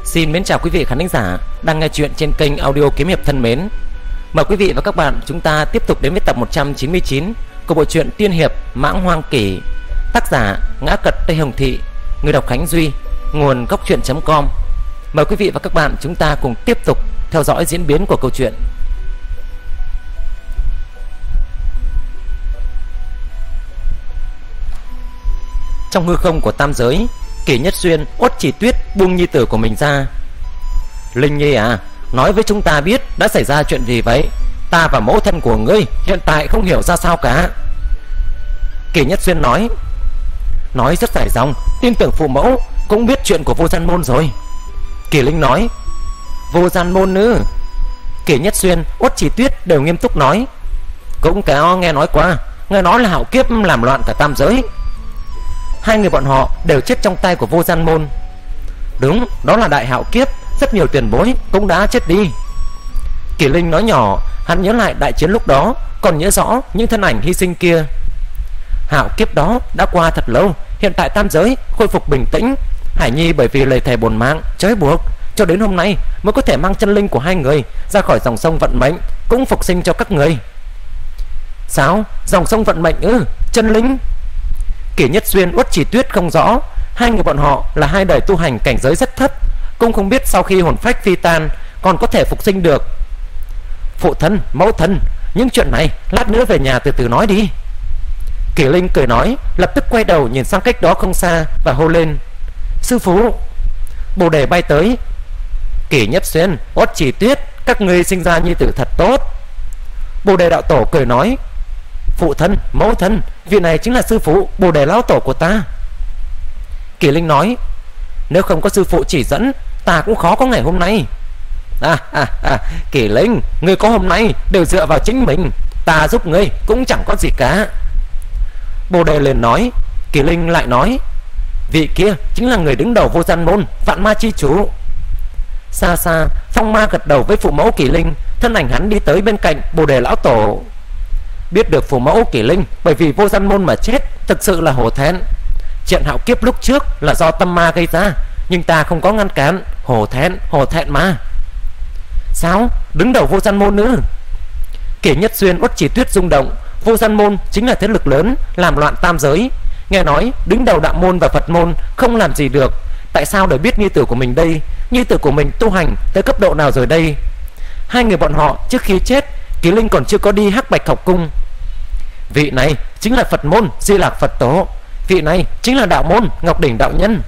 Xin mến chào quý vị khán thính giả đang nghe chuyện trên kênh audio Kiếm Hiệp thân mến. Mời quý vị và các bạn chúng ta tiếp tục đến với tập 199 của bộ truyện tiên hiệp Mãng Hoang Kỷ, tác giả Ngã Cật Tây Hồng Thị, người đọc Khánh Duy, nguồn goctruyện.com. Mời quý vị và các bạn chúng ta cùng tiếp tục theo dõi diễn biến của câu chuyện. Trong hư không của tam giới, Kỷ Nhất Xuyên Uất Chỉ Tuyết buông nhi tử của mình ra. Linh Nhi à, nói với chúng ta biết đã xảy ra chuyện gì vậy? Ta và mẫu thân của ngươi hiện tại không hiểu ra sao cả. Kỷ Nhất Xuyên nói rất dài dòng, tin tưởng phụ mẫu cũng biết chuyện của Vô Gian Môn rồi. Kỷ Linh nói. Vô Gian Môn ư? Kỷ Nhất Xuyên Uất Chỉ Tuyết đều nghiêm túc nói. Cũng có nghe nói qua, nghe nói là hạo kiếp làm loạn cả tam giới. Hai người bọn họ đều chết trong tay của Vô Gian Môn. Đúng, đó là đại hạo kiếp, rất nhiều tiền bối cũng đã chết đi. Kỷ Linh nói nhỏ, hắn nhớ lại đại chiến lúc đó, còn nhớ rõ những thân ảnh hy sinh kia. Hạo kiếp đó đã qua thật lâu, hiện tại tam giới khôi phục bình tĩnh. Hải Nhi bởi vì lời thề bổn mạng trói buộc, cho đến hôm nay mới có thể mang chân linh của hai người ra khỏi dòng sông vận mệnh, cũng phục sinh cho các người. Sao? Dòng sông vận mệnh ư? Chân linh? Kỷ Nhất Xuyên Uất Chỉ Tuyết không rõ. Hai người bọn họ là hai đời tu hành cảnh giới rất thấp, cũng không biết sau khi hồn phách phi tan còn có thể phục sinh được. Phụ thân, mẫu thân, những chuyện này lát nữa về nhà từ từ nói đi. Kỷ Linh cười nói, lập tức quay đầu nhìn sang cách đó không xa và hô lên. Sư phụ! Bồ đề bay tới. Kỷ Nhất Xuyên Uất Chỉ Tuyết, các ngươi sinh ra nhi tử thật tốt. Bồ đề đạo tổ cười nói. Phụ thân, mẫu thân, vị này chính là sư phụ Bồ đề lão tổ của ta. Kỷ Linh nói. Nếu không có sư phụ chỉ dẫn, ta cũng khó có ngày hôm nay. Kỷ Linh, ngươi có hôm nay đều dựa vào chính mình, ta giúp ngươi cũng chẳng có gì cả. Bồ đề liền nói. Kỷ Linh lại nói. Vị kia chính là người đứng đầu Vô Gian Môn, Vạn Ma Chi Chủ. Xa xa, Phong Ma gật đầu với phụ mẫu Kỷ Linh, thân ảnh hắn đi tới bên cạnh Bồ đề lão tổ. Biết được phụ mẫu Kỷ Linh bởi vì Vô Gian Môn mà chết, thực sự là hổ thẹn. Chuyện hạo kiếp lúc trước là do tâm ma gây ra, nhưng ta không có ngăn cản. Hổ thẹn mà. Sao? Đứng đầu Vô Gian Môn nữa? Kỷ Nhất Xuyên Uất Chỉ Tuyết rung động. Vô Gian Môn chính là thế lực lớn làm loạn tam giới. Nghe nói đứng đầu đạo môn và Phật môn không làm gì được. Tại sao để biết nhi tử của mình đây? Nhi tử của mình tu hành tới cấp độ nào rồi đây? Hai người bọn họ trước khi chết, Kỷ Linh còn chưa có đi Hắc Bạch học cung. Vị này chính là Phật môn Di Lạc Phật Tổ, vị này chính là đạo môn Ngọc Đỉnh đạo nhân.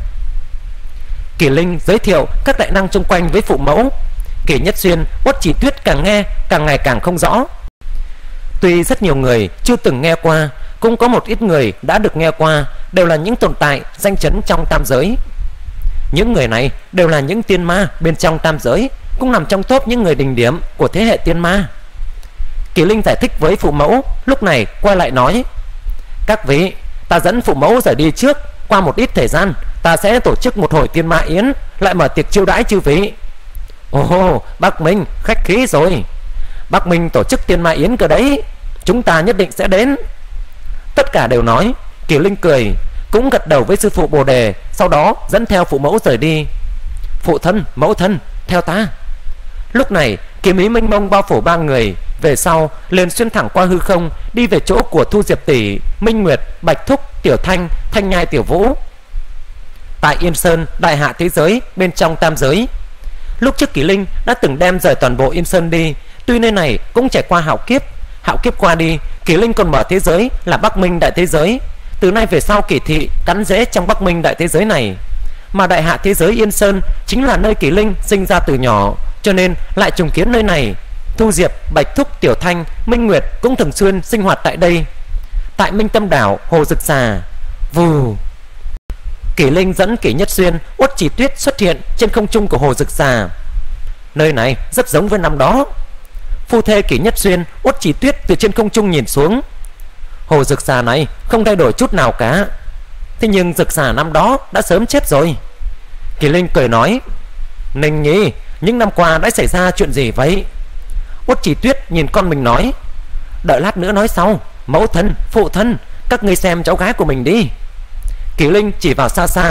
Kỷ Linh giới thiệu các đại năng xung quanh với phụ mẫu. Kỷ Nhất Xuyên Uất Chỉ Tuyết càng nghe càng ngày càng không rõ. Tuy rất nhiều người chưa từng nghe qua, cũng có một ít người đã được nghe qua, đều là những tồn tại danh chấn trong tam giới. Những người này đều là những tiên ma bên trong tam giới, cũng nằm trong top những người đỉnh điểm của thế hệ tiên ma. Kỷ Linh giải thích với phụ mẫu, lúc này quay lại nói. Các vị, ta dẫn phụ mẫu rời đi trước, qua một ít thời gian ta sẽ tổ chức một hồi tiên ma yến, lại mở tiệc chiêu đãi chư vị. Ồ, Bắc Minh khách khí rồi. Bắc Minh tổ chức tiên ma yến cơ đấy, chúng ta nhất định sẽ đến. Tất cả đều nói. Kỷ Linh cười, cũng gật đầu với sư phụ Bồ đề, sau đó dẫn theo phụ mẫu rời đi. Phụ thân, mẫu thân, theo ta. Lúc này kiếm ý mênh mông bao phủ ba người, về sau liền xuyên thẳng qua hư không, đi về chỗ của Thu Diệp tỷ, Minh Nguyệt, Bạch Thúc, Tiểu Thanh, Thanh Nhai, Tiểu Vũ. Tại Yên Sơn đại hạ thế giới bên trong tam giới, lúc trước Kỷ Linh đã từng đem rời toàn bộ Yên Sơn đi. Tuy nơi này cũng trải qua hạo kiếp qua đi, Kỷ Linh còn mở thế giới là Bắc Minh đại thế giới. Từ nay về sau Kỷ thị cắn rễ trong Bắc Minh đại thế giới này, mà đại hạ thế giới Yên Sơn chính là nơi Kỷ Linh sinh ra từ nhỏ, cho nên lại trùng kiến nơi này. Thu Diệp, Bạch Thúc, Tiểu Thanh, Minh Nguyệt cũng thường xuyên sinh hoạt tại đây. Tại Minh Tâm đảo Hồ Dực Xà, vù, Kỷ Linh dẫn Kỷ Nhất Xuyên Uất Chỉ Tuyết xuất hiện trên không trung của Hồ Dực Xà. Nơi này rất giống với năm đó. Phu thê Kỷ Nhất Xuyên Uất Chỉ Tuyết từ trên không trung nhìn xuống. Hồ Dực Xà này không thay đổi chút nào cả. Thế nhưng Dực Xà năm đó đã sớm chết rồi. Kỷ Linh cười nói. Ninh Nhi, những năm qua đã xảy ra chuyện gì vậy? Uất Chỉ Tuyết nhìn con mình nói. Đợi lát nữa nói sau. Mẫu thân, phụ thân, các ngươi xem cháu gái của mình đi. Kỷ Linh chỉ vào xa xa,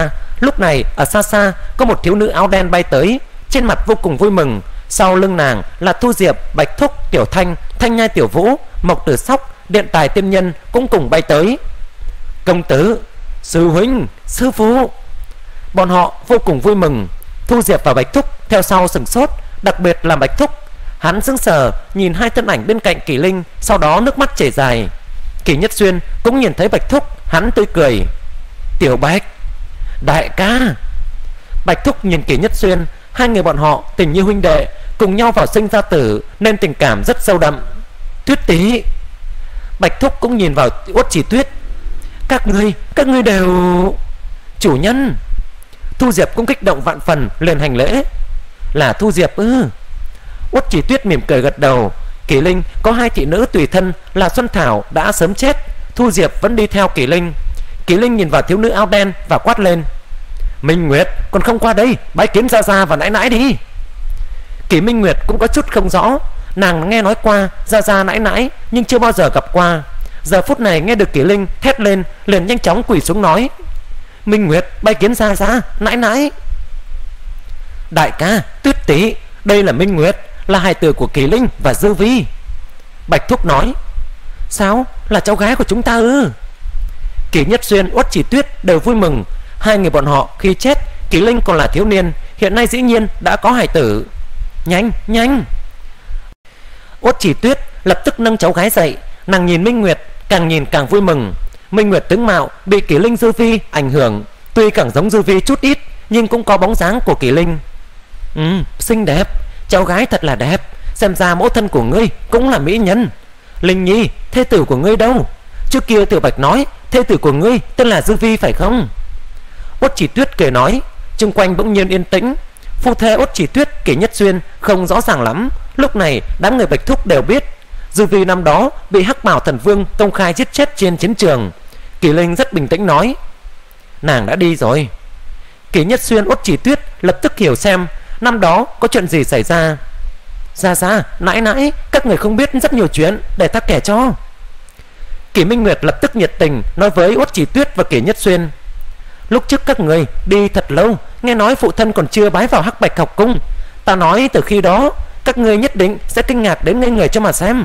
Lúc này ở xa xa có một thiếu nữ áo đen bay tới, trên mặt vô cùng vui mừng. Sau lưng nàng là Thu Diệp, Bạch Thúc, Tiểu Thanh, Thanh Nhai, Tiểu Vũ, Mộc Tử Sóc, Điện Tài, Tiêm Nhân cũng cùng bay tới. Công tử, sư huynh, sư phụ. Bọn họ vô cùng vui mừng. Thu Diệp và Bạch Thúc theo sau sửng sốt, đặc biệt là Bạch Thúc. Hắn sững sờ nhìn hai thân ảnh bên cạnh Kỷ Linh, sau đó nước mắt chảy dài. Kỷ Nhất Xuyên cũng nhìn thấy Bạch Thúc, hắn tươi cười. Tiểu Bạch, đại ca. Bạch Thúc nhìn Kỷ Nhất Xuyên, hai người bọn họ tình như huynh đệ, cùng nhau vào sinh ra tử nên tình cảm rất sâu đậm. Tuyết tỷ. Bạch Thúc cũng nhìn vào Uất Chỉ Tuyết. Các ngươi đều... Chủ nhân. Thu Diệp cũng kích động vạn phần, liền hành lễ. Là Thu Diệp ư? Uất Chỉ Tuyết mỉm cười gật đầu. Kỷ Linh có hai thị nữ tùy thân là Xuân Thảo đã sớm chết, Thu Diệp vẫn đi theo Kỷ Linh. Kỷ Linh nhìn vào thiếu nữ áo đen và quát lên. Minh Nguyệt còn không qua đây bái kiến Gia Gia và nãi nãi đi. Kỷ Minh Nguyệt cũng có chút không rõ, nàng nghe nói qua Gia Gia nãi nãi nhưng chưa bao giờ gặp qua. Giờ phút này nghe được Kỷ Linh thét lên, liền nhanh chóng quỳ xuống nói. Minh Nguyệt bái kiến Gia Gia nãi nãi. Đại ca, Tuyết tỷ, đây là Minh Nguyệt, là hài tử của Kỷ Linh và Dư Vi. Bạch Thúc nói. Sao, là cháu gái của chúng ta ư? Kỷ Nhất Xuyên, Uất Chỉ Tuyết đều vui mừng. Hai người bọn họ khi chết, Kỷ Linh còn là thiếu niên, hiện nay dĩ nhiên đã có hài tử. Nhanh. Uất Chỉ Tuyết lập tức nâng cháu gái dậy. Nàng nhìn Minh Nguyệt, càng nhìn càng vui mừng. Minh Nguyệt tướng mạo bị Kỷ Linh Dư Vi ảnh hưởng, tuy càng giống Dư Vi chút ít nhưng cũng có bóng dáng của Kỷ Linh. Xinh đẹp, cháu gái thật là đẹp. Xem ra mẫu thân của ngươi cũng là mỹ nhân. Linh Nhi, thê tử của ngươi đâu? Trước kia Tiểu Bạch nói thê tử của ngươi tên là Dư Vi phải không? Uất Chỉ Tuyết cười nói. Xung quanh bỗng nhiên yên tĩnh. Phu thê Uất Chỉ Tuyết, Kỷ Nhất Xuyên không rõ ràng lắm. Lúc này đám người Bạch Thúc đều biết Dư Vi năm đó bị Hắc Bảo Thần Vương công khai giết chết trên chiến trường. Kỷ Linh rất bình tĩnh nói. Nàng đã đi rồi. Kỷ Nhất Xuyên, Uất Chỉ Tuyết lập tức hiểu xem năm đó có chuyện gì xảy ra. Gia nãi nãi, các người không biết rất nhiều chuyện, để ta kể cho. Kỷ Minh Nguyệt lập tức nhiệt tình nói với Uất Chỉ Tuyết và Kỷ Nhất Xuyên. Lúc trước các người đi thật lâu, nghe nói phụ thân còn chưa bái vào Hắc Bạch học cung. Ta nói từ khi đó các người nhất định sẽ kinh ngạc đến ngây người cho mà xem.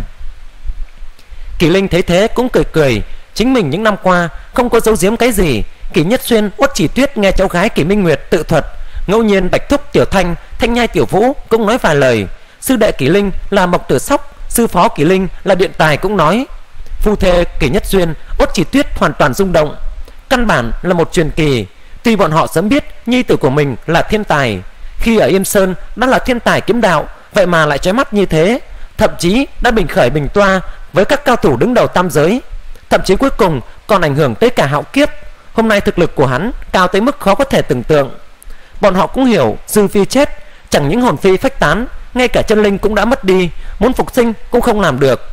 Kỷ Linh thấy thế cũng cười. Chính mình những năm qua không có giấu giếm cái gì. Kỷ Nhất Xuyên, Uất Chỉ Tuyết nghe cháu gái Kỷ Minh Nguyệt tự thuật. Ngẫu nhiên Bạch Thúc, Tiểu Thanh, Thanh Nhai, Tiểu Vũ cũng nói vài lời. Sư đệ Kỷ Linh là Mộc Tử Sóc, sư phó Kỷ Linh là Điện Tài cũng nói. Phu thê Kỷ Nhất Xuyên, Uất Chỉ Tuyết hoàn toàn rung động. Căn bản là một truyền kỳ. Tuy bọn họ sớm biết nhi tử của mình là thiên tài, khi ở Yên Sơn đã là thiên tài kiếm đạo, vậy mà lại chói mắt như thế, thậm chí đã bình khởi bình toa với các cao thủ đứng đầu tam giới, thậm chí cuối cùng còn ảnh hưởng tới cả hạo kiếp. Hôm nay thực lực của hắn cao tới mức khó có thể tưởng tượng. Bọn họ cũng hiểu Dư Phi chết, chẳng những hồn phi phách tán, ngay cả chân linh cũng đã mất đi, muốn phục sinh cũng không làm được.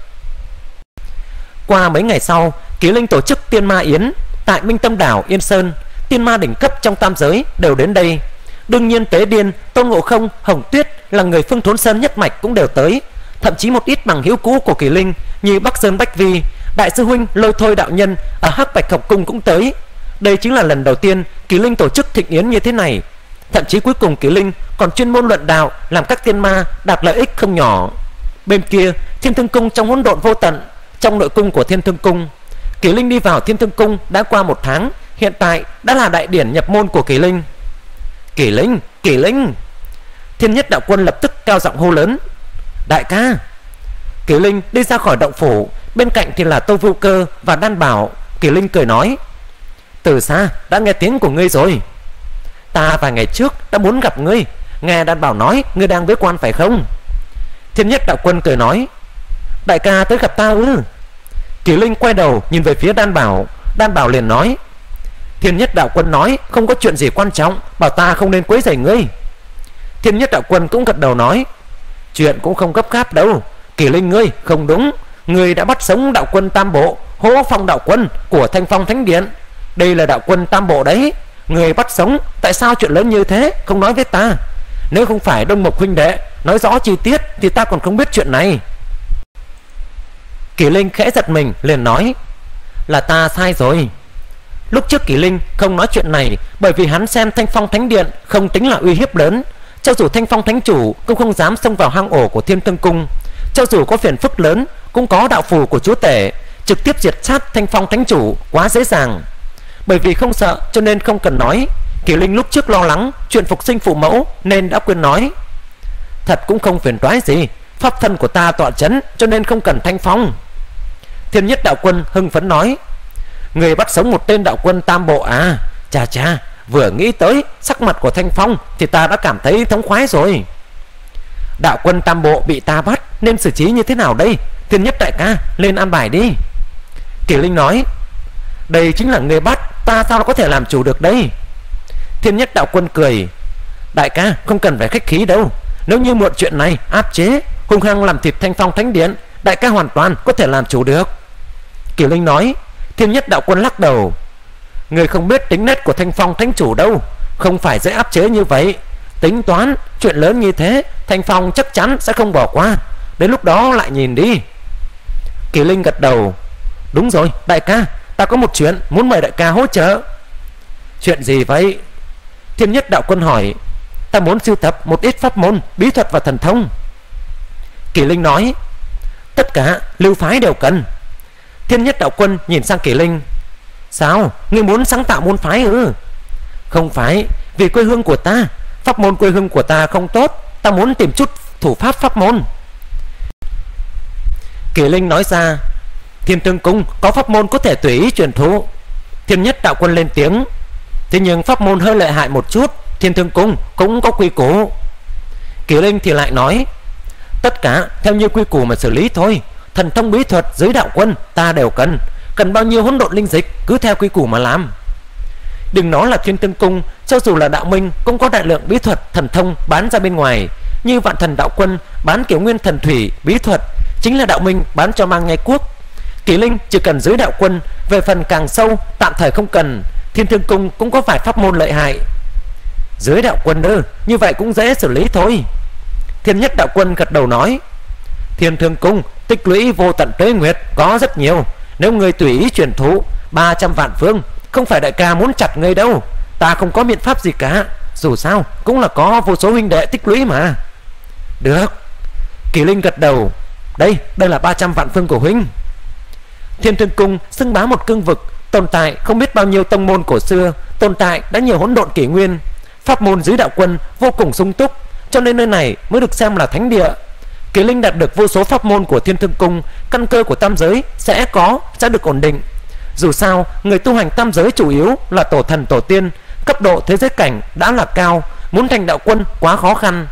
Qua mấy ngày sau, Kỷ Linh tổ chức Tiên Ma Yến tại Minh Tâm Đảo Yên Sơn. Tiên ma đỉnh cấp trong tam giới đều đến đây. Đương nhiên Tế Điên, Tôn Ngộ Không, Hồng Tuyết là người Phương Thốn Sơn nhất mạch cũng đều tới. Thậm chí một ít bằng hữu cũ của Kỷ Linh như Bắc Sơn Bách Vi, đại sư huynh Lôi Thôi đạo nhân ở Hắc Bạch học cung cũng tới. Đây chính là lần đầu tiên Kỷ Linh tổ chức thịnh yến như thế này. Thậm chí cuối cùng Kỷ Linh còn chuyên môn luận đạo, làm các tiên ma đạt lợi ích không nhỏ. Bên kia, Thiên Thương Cung trong hỗn độn vô tận, trong nội cung của Thiên Thương Cung, Kỷ Linh đi vào Thiên Thương Cung đã qua 1 tháng, hiện tại đã là đại điển nhập môn của Kỷ Linh. Kỷ Linh! Thiên Nhất đạo quân lập tức cao giọng hô lớn. Đại ca! Kỷ Linh đi ra khỏi động phủ, bên cạnh thì là Tô Vô Cơ và Đan Bảo. Kỷ Linh cười nói. Từ xa đã nghe tiếng của ngươi rồi. Ta vài ngày trước đã muốn gặp ngươi. Nghe Đan Bảo nói ngươi đang bế quan phải không? Thiên Nhất đạo quân cười nói. Đại ca tới gặp ta ư? Kỷ Linh quay đầu nhìn về phía Đan Bảo. Đan Bảo liền nói. Thiên Nhất đạo quân nói không có chuyện gì quan trọng, bảo ta không nên quấy rầy ngươi. Thiên Nhất đạo quân cũng gật đầu nói. Chuyện cũng không gấp gáp đâu. Kỷ Linh ngươi không đúng. Ngươi đã bắt sống đạo quân Tam Bộ, Hỗ Phong đạo quân của Thanh Phong Thánh Điện. Đây là đạo quân Tam Bộ đấy. Ngươi bắt sống, tại sao chuyện lớn như thế không nói với ta? Nếu không phải Đông Mộc huynh đệ nói rõ chi tiết thì ta còn không biết chuyện này. Kỷ Linh khẽ giật mình liền nói. Là ta sai rồi. Lúc trước Kỷ Linh không nói chuyện này bởi vì hắn xem Thanh Phong Thánh Điện không tính là uy hiếp lớn. Cho dù Thanh Phong Thánh Chủ cũng không dám xông vào hang ổ của Thiên Tương Cung. Cho dù có phiền phức lớn cũng có đạo phù của chúa tể, trực tiếp diệt sát Thanh Phong Thánh Chủ quá dễ dàng. Bởi vì không sợ cho nên không cần nói. Kỷ Linh lúc trước lo lắng chuyện phục sinh phụ mẫu nên đã quên nói. Thật cũng không phiền toái gì, pháp thân của ta tọa chấn cho nên không cần Thanh Phong. Thiên Nhất đạo quân hưng phấn nói. Người bắt sống một tên đạo quân tam bộ à? Chà chà, vừa nghĩ tới sắc mặt của Thanh Phong thì ta đã cảm thấy thống khoái rồi. Đạo quân tam bộ bị ta bắt nên xử trí như thế nào đây? Thiên Nhất đại ca lên an bài đi. Kỷ Linh nói. Đây chính là người bắt, ta sao có thể làm chủ được đây? Thiên Nhất đạo quân cười. Đại ca không cần phải khách khí đâu. Nếu như muộn chuyện này áp chế hung hăng làm thịt Thanh Phong Thánh Điện, đại ca hoàn toàn có thể làm chủ được. Kỷ Linh nói. Thiên Nhất đạo quân lắc đầu. Người không biết tính nết của Thanh Phong Thánh Chủ đâu, không phải dễ áp chế như vậy. Tính toán chuyện lớn như thế Thanh Phong chắc chắn sẽ không bỏ qua. Đến lúc đó lại nhìn đi. Kỷ Linh gật đầu. Đúng rồi đại ca, ta có một chuyện muốn mời đại ca hỗ trợ. Chuyện gì vậy? Thiên Nhất đạo quân hỏi. Ta muốn sưu tập một ít pháp môn, bí thuật và thần thông. Kỷ Linh nói. Tất cả lưu phái đều cần. Thiên Nhất đạo quân nhìn sang Kỷ Linh. Sao? Ngươi muốn sáng tạo môn phái ư? Không phải, vì quê hương của ta. Pháp môn quê hương của ta không tốt, ta muốn tìm chút thủ pháp pháp môn. Kỷ Linh nói ra. Thiên Tương Cung có pháp môn có thể tùy ý truyền thụ. Thiên Nhất đạo quân lên tiếng. Thế nhưng pháp môn hơi lợi hại một chút, Thiên Tương Cung cũng có quy củ. Kỷ Linh thì lại nói. Tất cả theo như quy củ mà xử lý thôi. Thần thông bí thuật dưới đạo quân ta đều cần. Cần bao nhiêu hỗn độn linh dịch cứ theo quy củ mà làm. Đừng nói là Thiên Tương Cung, cho dù là đạo minh cũng có đại lượng bí thuật thần thông bán ra bên ngoài. Như Vạn Thần đạo quân bán kiểu nguyên thần thủy bí thuật, chính là đạo minh bán cho Mang Nhai Quốc. Kỷ Linh chỉ cần dưới đạo quân, về phần càng sâu tạm thời không cần. Thiên Thương Cung cũng có vài pháp môn lợi hại. Dưới đạo quân ư? Như vậy cũng dễ xử lý thôi. Thiên Nhất đạo quân gật đầu nói. Thiên Thương Cung tích lũy vô tận tuế nguyệt có rất nhiều. Nếu người tùy ý truyền thụ 300 vạn phương, không phải đại ca muốn chặt ngươi đâu. Ta không có biện pháp gì cả. Dù sao cũng là có vô số huynh đệ tích lũy mà. Được. Kỷ Linh gật đầu. Đây là 300 vạn phương của huynh. Thiên Thương Cung xưng bá một cương vực, tồn tại không biết bao nhiêu tông môn cổ xưa, tồn tại đã nhiều hỗn độn kỷ nguyên. Pháp môn dưới đạo quân vô cùng sung túc, cho nên nơi này mới được xem là thánh địa. Kỷ Linh đạt được vô số pháp môn của Thiên Thương Cung, căn cơ của tam giới sẽ được ổn định. Dù sao người tu hành tam giới chủ yếu là tổ thần tổ tiên, cấp độ thế giới cảnh đã là cao, muốn thành đạo quân quá khó khăn.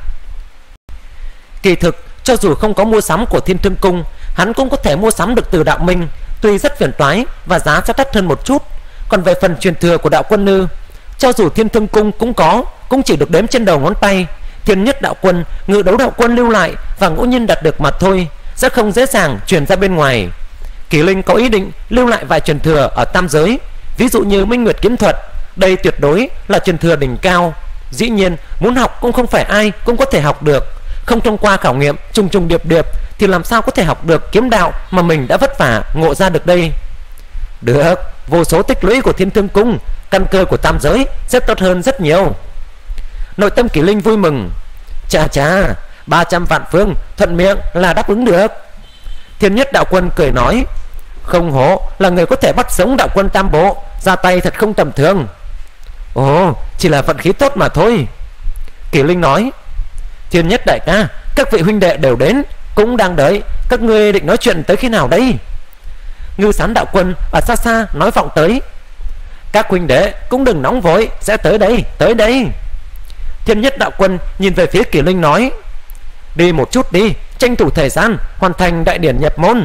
Kỳ thực cho dù không có mua sắm của Thiên Thương Cung, hắn cũng có thể mua sắm được từ đạo minh, tuy rất phiền toái và giá sẽ đắt hơn một chút. Còn về phần truyền thừa của đạo quân ư, cho dù Thiên Thương Cung cũng có, cũng chỉ được đếm trên đầu ngón tay. Thiên Nhất đạo quân, Ngự Đấu đạo quân lưu lại và ngẫu nhiên đạt được mà thôi, sẽ không dễ dàng truyền ra bên ngoài. Kỷ Linh có ý định lưu lại vài truyền thừa ở tam giới, ví dụ như Minh Nguyệt kiếm thuật, đây tuyệt đối là truyền thừa đỉnh cao. Dĩ nhiên muốn học cũng không phải ai cũng có thể học được, không thông qua khảo nghiệm trùng trùng điệp điệp thì làm sao có thể học được kiếm đạo mà mình đã vất vả ngộ ra được đây. Được, vô số tích lũy của Thiên Thương Cung, căn cơ của tam giới sẽ tốt hơn rất nhiều. Nội tâm Kỷ Linh vui mừng. Chà chà, 300 vạn phương thuận miệng là đáp ứng được. Thiên Nhất đạo quân cười nói. Không hổ là người có thể bắt sống đạo quân tam bộ, ra tay thật không tầm thường. Ồ, chỉ là vận khí tốt mà thôi. Kỷ Linh nói. Thiên Nhất đại ca, các vị huynh đệ đều đến, cũng đang đợi. Các ngươi định nói chuyện tới khi nào đấy? Ngư Sán đạo quân ở xa xa nói vọng tới. Các huynh đệ cũng đừng nóng vội, sẽ tới đây, tới đây. Thiên Nhất đạo quân nhìn về phía Kỷ Linh nói. Đi một chút đi, tranh thủ thời gian hoàn thành đại điển nhập môn.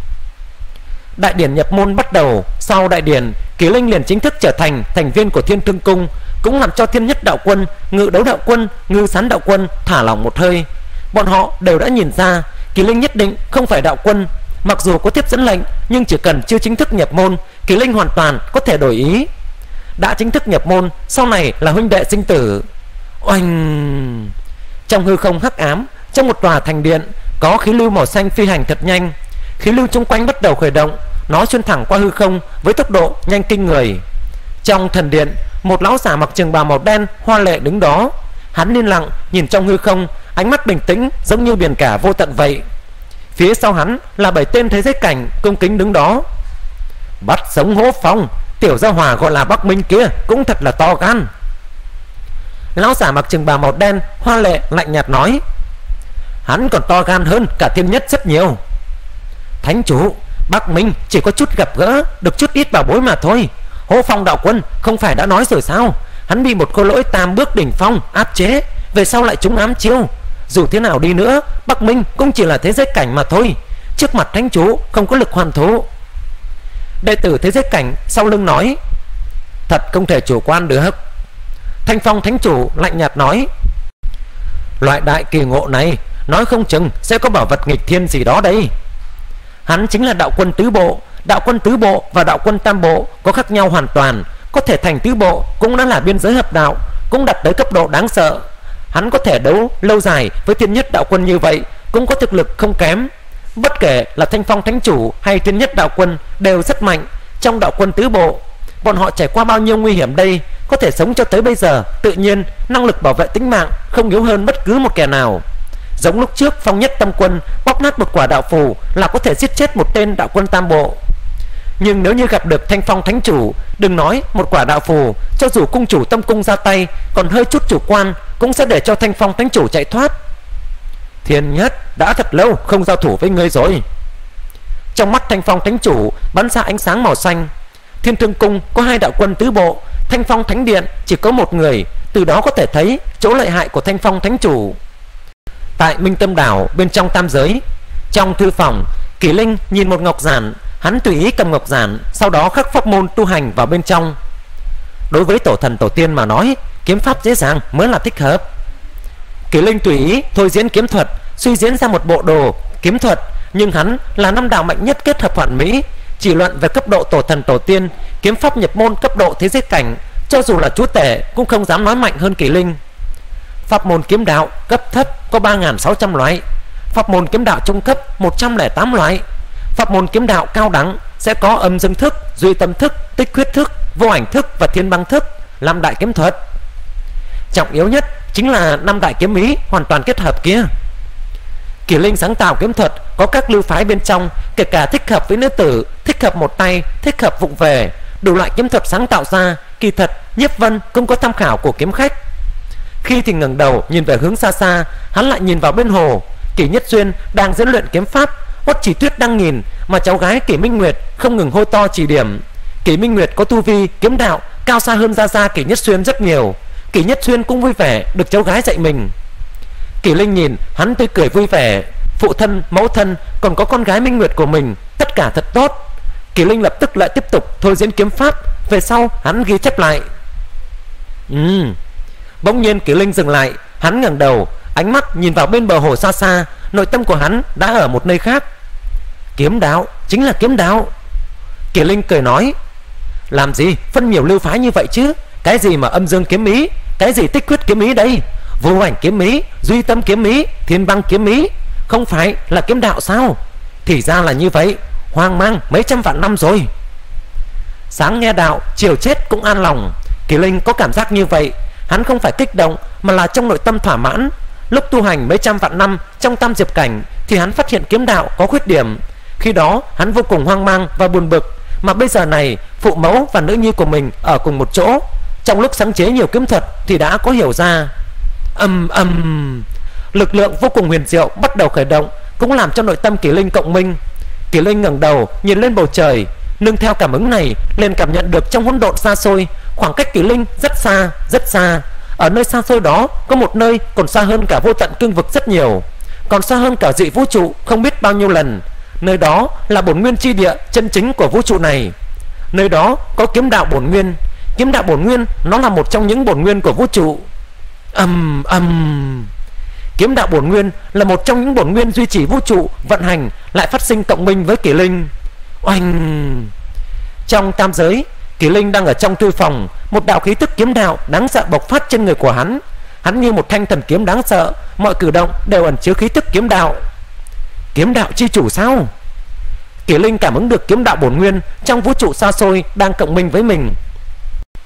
Đại điển nhập môn bắt đầu. Sau đại điển, Kỷ Linh liền chính thức trở thành thành viên của Thiên Thương Cung, cũng làm cho Thiên Nhất đạo quân, Ngự Đấu đạo quân, Ngư Sán đạo quân thả lỏng một hơi. Bọn họ đều đã nhìn ra Kỷ Linh nhất định không phải đạo quân. Mặc dù có tiếp dẫn lệnh, nhưng chỉ cần chưa chính thức nhập môn, Kỷ Linh hoàn toàn có thể đổi ý. Đã chính thức nhập môn, sau này là huynh đệ sinh tử. Oanh! Trong hư không hắc ám, trong một tòa thành điện, có khí lưu màu xanh phi hành thật nhanh. Khí lưu xung quanh bắt đầu khởi động, nó xuyên thẳng qua hư không với tốc độ nhanh kinh người. Trong thần điện, một lão giả mặc trường bào màu đen hoa lệ đứng đó. Hắn yên lặng nhìn trong hư không, ánh mắt bình tĩnh giống như biển cả vô tận vậy. Phía sau hắn là 7 tên thế giới cảnh cung kính đứng đó. Bắt sống Hỗ Phong, tiểu gia hỏa gọi là Bắc Minh kia cũng thật là to gan. Lão giả mặc trường bào màu đen hoa lệ lạnh nhạt nói. Hắn còn to gan hơn cả Thiên Nhất rất nhiều. Thánh chủ, Bắc Minh chỉ có chút gặp gỡ, được chút ít bảo bối mà thôi. Hỗ Phong đạo quân không phải đã nói rồi sao? Hắn bị một khối lỗi tam bước đỉnh phong áp chế, về sau lại trúng ám chiêu. Dù thế nào đi nữa, Bắc Minh cũng chỉ là thế giới cảnh mà thôi. Trước mặt thánh chủ không có lực hoàn thủ. Đệ tử thế giới cảnh sau lưng nói. Thật không thể chủ quan được. Thanh Phong thánh chủ lạnh nhạt nói. Loại đại kỳ ngộ này nói không chừng sẽ có bảo vật nghịch thiên gì đó đây. Hắn chính là đạo quân tứ bộ. Đạo quân tứ bộ và đạo quân tam bộ có khác nhau hoàn toàn. Có thể thành tứ bộ cũng đã là biên giới hợp đạo, cũng đạt tới cấp độ đáng sợ. Hắn có thể đấu lâu dài với Thiên Nhất đạo quân như vậy, cũng có thực lực không kém. Bất kể là Thanh Phong thánh chủ hay Thiên Nhất đạo quân đều rất mạnh. Trong đạo quân tứ bộ, bọn họ trải qua bao nhiêu nguy hiểm đây, có thể sống cho tới bây giờ, tự nhiên năng lực bảo vệ tính mạng không yếu hơn bất cứ một kẻ nào. Giống lúc trước Phong Nhất tâm quân bóp nát một quả đạo phù là có thể giết chết một tên đạo quân tam bộ. Nhưng nếu như gặp được Thanh Phong thánh chủ, đừng nói một quả đạo phù, cho dù cung chủ tâm cung ra tay còn hơi chút chủ quan, cũng sẽ để cho Thanh Phong thánh chủ chạy thoát. Thiên Nhất, đã thật lâu không giao thủ với ngươi rồi. Trong mắt Thanh Phong thánh chủ bắn ra ánh sáng màu xanh. Thiên Thương cung có 2 đạo quân tứ bộ, Thanh Phong thánh điện chỉ có 1 người, từ đó có thể thấy chỗ lợi hại của Thanh Phong thánh chủ. Tại Minh Tâm đảo bên trong tam giới, trong thư phòng, Kỷ Linh nhìn một ngọc giản. Hắn tùy ý cầm ngọc giản, sau đó khắc pháp môn tu hành vào bên trong. Đối với tổ thần tổ tiên mà nói, kiếm pháp dễ dàng mới là thích hợp. Kỷ Linh tùy ý thôi diễn kiếm thuật, suy diễn ra một bộ đồ kiếm thuật. Nhưng hắn là 5 đạo mạnh nhất kết hợp hoàn mỹ. Chỉ luận về cấp độ tổ thần tổ tiên, kiếm pháp nhập môn cấp độ thế giới cảnh, cho dù là chúa tể cũng không dám nói mạnh hơn Kỷ Linh. Pháp môn kiếm đạo cấp thấp có 3.600 loại, pháp môn kiếm đạo trung cấp 108 loại. Pháp môn kiếm đạo cao đẳng sẽ có âm dương thức, duy tâm thức, tích huyết thức, vô ảnh thức và thiên băng thức, 5 đại kiếm thuật. Trọng yếu nhất chính là 5 đại kiếm ý hoàn toàn kết hợp kia. Kỷ Linh sáng tạo kiếm thuật có các lưu phái bên trong, kể cả thích hợp với nữ tử, thích hợp một tay, thích hợp vụng về, đủ loại kiếm thuật sáng tạo ra. Kỳ thật Nhiếp Vân cũng có tham khảo của kiếm khách. Khi thì ngẩng đầu nhìn về hướng xa xa, hắn lại nhìn vào bên hồ. Kỷ Nhất Xuyên đang diễn luyện kiếm pháp, Hoắc Chỉ Tuyết đang nhìn, mà cháu gái Kỷ Minh Nguyệt không ngừng hô to chỉ điểm. Kỷ Minh Nguyệt có tu vi kiếm đạo cao xa hơn Gia Kỷ Nhất Xuyên rất nhiều. Kỷ Nhất Xuyên cũng vui vẻ được cháu gái dạy mình. Kỷ Linh nhìn hắn tươi cười vui vẻ. Phụ thân, mẫu thân, còn có con gái Minh Nguyệt của mình, tất cả thật tốt. Kỷ Linh lập tức lại tiếp tục thôi diễn kiếm pháp. Về sau hắn ghi chép lại. Bỗng nhiên Kỷ Linh dừng lại. Hắn ngẩng đầu, ánh mắt nhìn vào bên bờ hồ xa xa. Nội tâm của hắn đã ở một nơi khác. Kiếm đạo chính là kiếm đạo. Kỷ Linh cười nói. Làm gì phân nhiều lưu phái như vậy chứ? Cái gì mà âm dương kiếm ý, cái gì tích huyết kiếm ý đây? Vô ảnh kiếm ý, duy tâm kiếm ý, thiên băng kiếm ý, không phải là kiếm đạo sao? Thì ra là như vậy. Hoang mang mấy trăm vạn năm rồi. Sáng nghe đạo, chiều chết cũng an lòng. Kỷ Linh có cảm giác như vậy. Hắn không phải kích động, mà là trong nội tâm thỏa mãn. Lúc tu hành mấy trăm vạn năm trong tam diệp cảnh, thì hắn phát hiện kiếm đạo có khuyết điểm. Khi đó hắn vô cùng hoang mang và buồn bực. Mà bây giờ này, phụ mẫu và nữ nhi của mình ở cùng một chỗ, trong lúc sáng chế nhiều kiếm thuật thì đã có hiểu ra. Lực lượng vô cùng huyền diệu bắt đầu khởi động, cũng làm cho nội tâm Kỷ Linh cộng minh. Kỷ Linh ngẩng đầu nhìn lên bầu trời, nương theo cảm ứng này liền cảm nhận được trong hỗn độn xa xôi, khoảng cách Kỷ Linh rất xa, rất xa. Ở nơi xa xôi đó có một nơi còn xa hơn cả vô tận cương vực rất nhiều, còn xa hơn cả dị vũ trụ không biết bao nhiêu lần. Nơi đó là bổn nguyên chi địa chân chính của vũ trụ này. Nơi đó có kiếm đạo bổn nguyên. Kiếm đạo bổn nguyên nó là một trong những bổn nguyên của vũ trụ. Kiếm đạo bổn nguyên là một trong những bổn nguyên duy trì vũ trụ vận hành, lại phát sinh cộng minh với Kỷ Linh. Oanh! Trong tam giới, Kỷ Linh đang ở trong thư phòng. Một đạo khí tức kiếm đạo đáng sợ bộc phát trên người của hắn. Hắn như một thanh thần kiếm đáng sợ, mọi cử động đều ẩn chứa khí tức kiếm đạo. Kiếm đạo chi chủ sao? Kỷ Linh cảm ứng được kiếm đạo bổn nguyên trong vũ trụ xa xôi đang cộng minh với mình.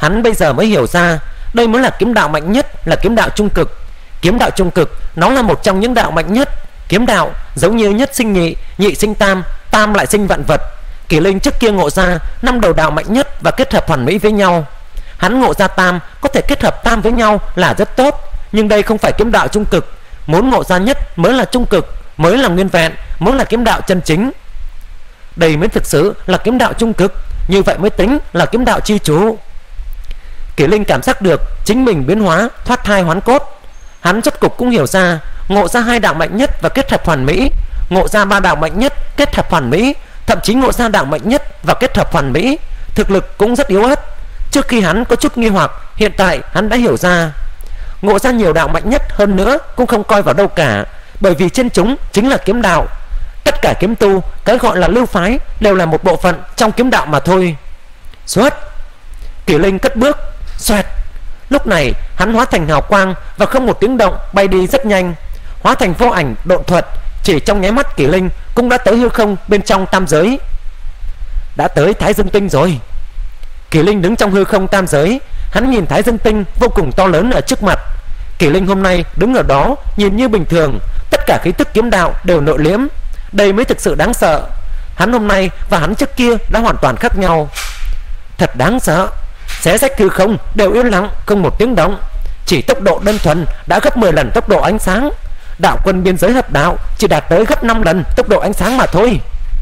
Hắn bây giờ mới hiểu ra đây mới là kiếm đạo mạnh nhất, là kiếm đạo trung cực. Kiếm đạo trung cực nó là một trong những đạo mạnh nhất. Kiếm đạo giống như nhất sinh nhị, nhị sinh tam, tam lại sinh vạn vật. Kỷ Linh trước kia ngộ ra 5 đầu đạo mạnh nhất và kết hợp hoàn mỹ với nhau. Hắn ngộ ra tam có thể kết hợp tam với nhau là rất tốt, nhưng đây không phải kiếm đạo trung cực. Muốn ngộ ra nhất mới là trung cực, mới là nguyên vẹn, mới là kiếm đạo chân chính. Đây mới thực sự là kiếm đạo trung cực, như vậy mới tính là kiếm đạo chi chủ. Kỷ Linh cảm giác được chính mình biến hóa, thoát thai hoán cốt. Hắn rốt cục cũng hiểu ra, ngộ ra 2 đạo mạnh nhất và kết hợp hoàn mỹ, ngộ ra 3 đạo mạnh nhất kết hợp hoàn mỹ, thậm chí ngộ ra đạo mạnh nhất và kết hợp hoàn mỹ, thực lực cũng rất yếu ớt. Trước khi hắn có chút nghi hoặc, hiện tại hắn đã hiểu ra, ngộ ra nhiều đạo mạnh nhất hơn nữa cũng không coi vào đâu cả, bởi vì trên chúng chính là kiếm đạo. Tất cả kiếm tu, cái gọi là lưu phái, đều là một bộ phận trong kiếm đạo mà thôi. Xuất, Kỷ Linh cất bước, xoẹt. Lúc này hắn hóa thành hào quang và không một tiếng động bay đi rất nhanh, hóa thành vô ảnh độn thuật. Chỉ trong nháy mắt Kỷ Linh cũng đã tới hư không bên trong tam giới, đã tới Thái Dương Tinh rồi. Kỷ Linh đứng trong hư không tam giới, hắn nhìn Thái Dương Tinh vô cùng to lớn ở trước mặt. Kỷ Linh hôm nay đứng ở đó nhìn như bình thường, tất cả khí tức kiếm đạo đều nội liễm. Đây mới thực sự đáng sợ. Hắn hôm nay và hắn trước kia đã hoàn toàn khác nhau. Thật đáng sợ. Xé rách hư không đều yên lặng, không một tiếng động. Chỉ tốc độ đơn thuần đã gấp 10 lần tốc độ ánh sáng. Đạo quân biên giới hợp đạo chỉ đạt tới gấp 5 lần tốc độ ánh sáng mà thôi.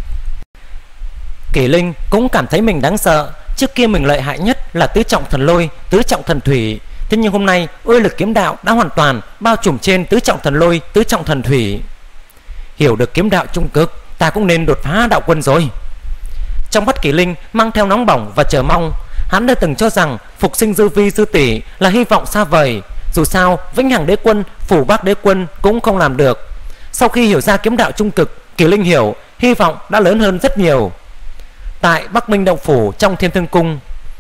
Kỷ Linh cũng cảm thấy mình đáng sợ. Trước kia mình lợi hại nhất là tứ trọng thần lôi, tứ trọng thần thủy. Thế nhưng hôm nay uy lực kiếm đạo đã hoàn toàn bao trùm trên tứ trọng thần lôi, tứ trọng thần thủy. Hiểu được kiếm đạo trung cực, ta cũng nên đột phá đạo quân rồi. Trong mắt Kỷ Linh mang theo nóng bỏng và chờ mong. Hắn đã từng cho rằng phục sinh dư vi dư tỷ là hy vọng xa vời. Dù sao vĩnh hằng đế quân, phủ bác đế quân cũng không làm được. Sau khi hiểu ra kiếm đạo trung cực, Kỷ Linh hiểu hy vọng đã lớn hơn rất nhiều. Tại Bắc Minh động phủ trong Thiên Thương cung,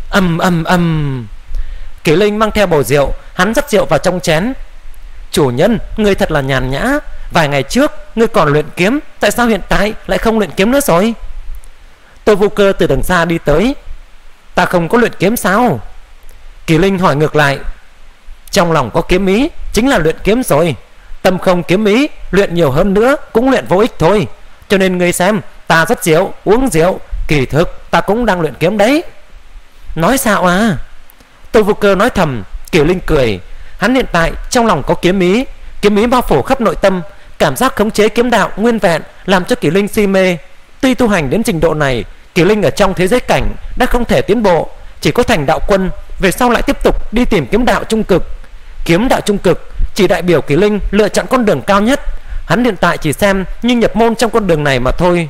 Kỷ Linh mang theo bầu rượu, hắn dắt rượu vào trong chén. Chủ nhân, ngươi thật là nhàn nhã. Vài ngày trước ngươi còn luyện kiếm, tại sao hiện tại lại không luyện kiếm nữa rồi? Tô Vô Cơ từ đằng xa đi tới. Ta không có luyện kiếm sao? Kỷ Linh hỏi ngược lại. Trong lòng có kiếm ý chính là luyện kiếm rồi. Tâm không kiếm ý, luyện nhiều hơn nữa cũng luyện vô ích thôi. Cho nên ngươi xem, ta rót rượu, uống rượu, kỳ thực ta cũng đang luyện kiếm đấy. Nói sao à? Tô Vô Cơ nói thầm. Kỷ Linh cười. Hắn hiện tại trong lòng có kiếm ý, kiếm ý bao phủ khắp nội tâm. Cảm giác khống chế kiếm đạo nguyên vẹn làm cho Kỷ Linh si mê. Tuy tu hành đến trình độ này, Kỷ Linh ở trong thế giới cảnh đã không thể tiến bộ, chỉ có thành đạo quân, về sau lại tiếp tục đi tìm kiếm đạo trung cực. Kiếm đạo trung cực chỉ đại biểu Kỷ Linh lựa chọn con đường cao nhất. Hắn hiện tại chỉ xem như nhập môn trong con đường này mà thôi.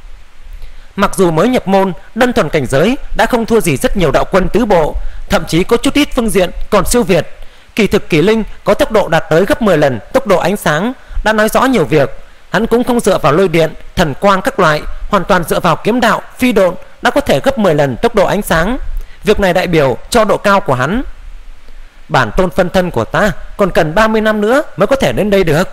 Mặc dù mới nhập môn, đơn thuần cảnh giới đã không thua gì rất nhiều đạo quân tứ bộ, thậm chí có chút ít phương diện còn siêu việt. Kỳ thực Kỷ Linh có tốc độ đạt tới gấp 10 lần tốc độ ánh sáng, đã nói rõ nhiều việc. Hắn cũng không dựa vào lôi điện, thần quang các loại, hoàn toàn dựa vào kiếm đạo, phi độn đã có thể gấp 10 lần tốc độ ánh sáng. Việc này đại biểu cho độ cao của hắn. Bản tôn phân thân của ta còn cần 30 năm nữa mới có thể đến đây được.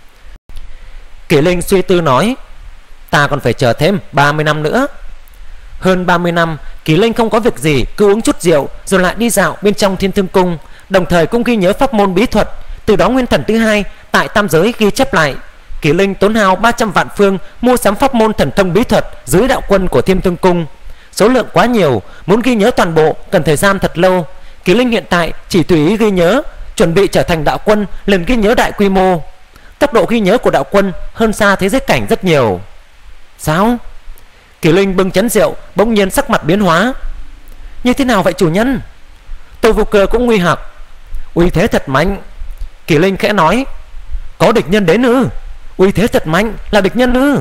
Kỷ Linh suy tư nói. Ta còn phải chờ thêm 30 năm nữa. Hơn 30 năm, Kỷ Linh không có việc gì, cứ uống chút rượu rồi lại đi dạo bên trong Thiên Thương cung, đồng thời cũng ghi nhớ pháp môn bí thuật. Từ đó nguyên thần thứ hai tại tam giới ghi chép lại. Kỷ Linh tốn hao 300 vạn phương mua sắm pháp môn thần thông bí thuật dưới đạo quân của Thiên Thương cung. Số lượng quá nhiều, muốn ghi nhớ toàn bộ cần thời gian thật lâu. Kỷ Linh hiện tại chỉ tùy ý ghi nhớ, chuẩn bị trở thành đạo quân lần ghi nhớ đại quy mô. Tốc độ ghi nhớ của đạo quân hơn xa thế giới cảnh rất nhiều. Sao? Kỷ Linh bưng chén rượu, bỗng nhiên sắc mặt biến hóa. Như thế nào vậy chủ nhân? Tô Vô Cơ cũng nguy hoặc. Uy thế thật mạnh. Kỷ Linh khẽ nói. Có địch nhân đến ư? Uy thế thật mạnh, là địch nhân ư?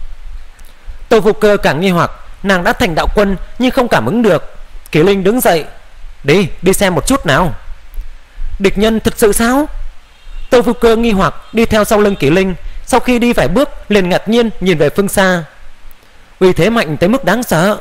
Tô Vô Cơ càng nghi hoặc. Nàng đã thành đạo quân nhưng không cảm ứng được. Kỷ Linh đứng dậy. Đi xem một chút nào. Địch nhân thực sự sao? Tô Vô Cơ nghi hoặc đi theo sau lưng Kỷ Linh. Sau khi đi vài bước liền ngạc nhiên nhìn về phương xa. Uy thế mạnh tới mức đáng sợ.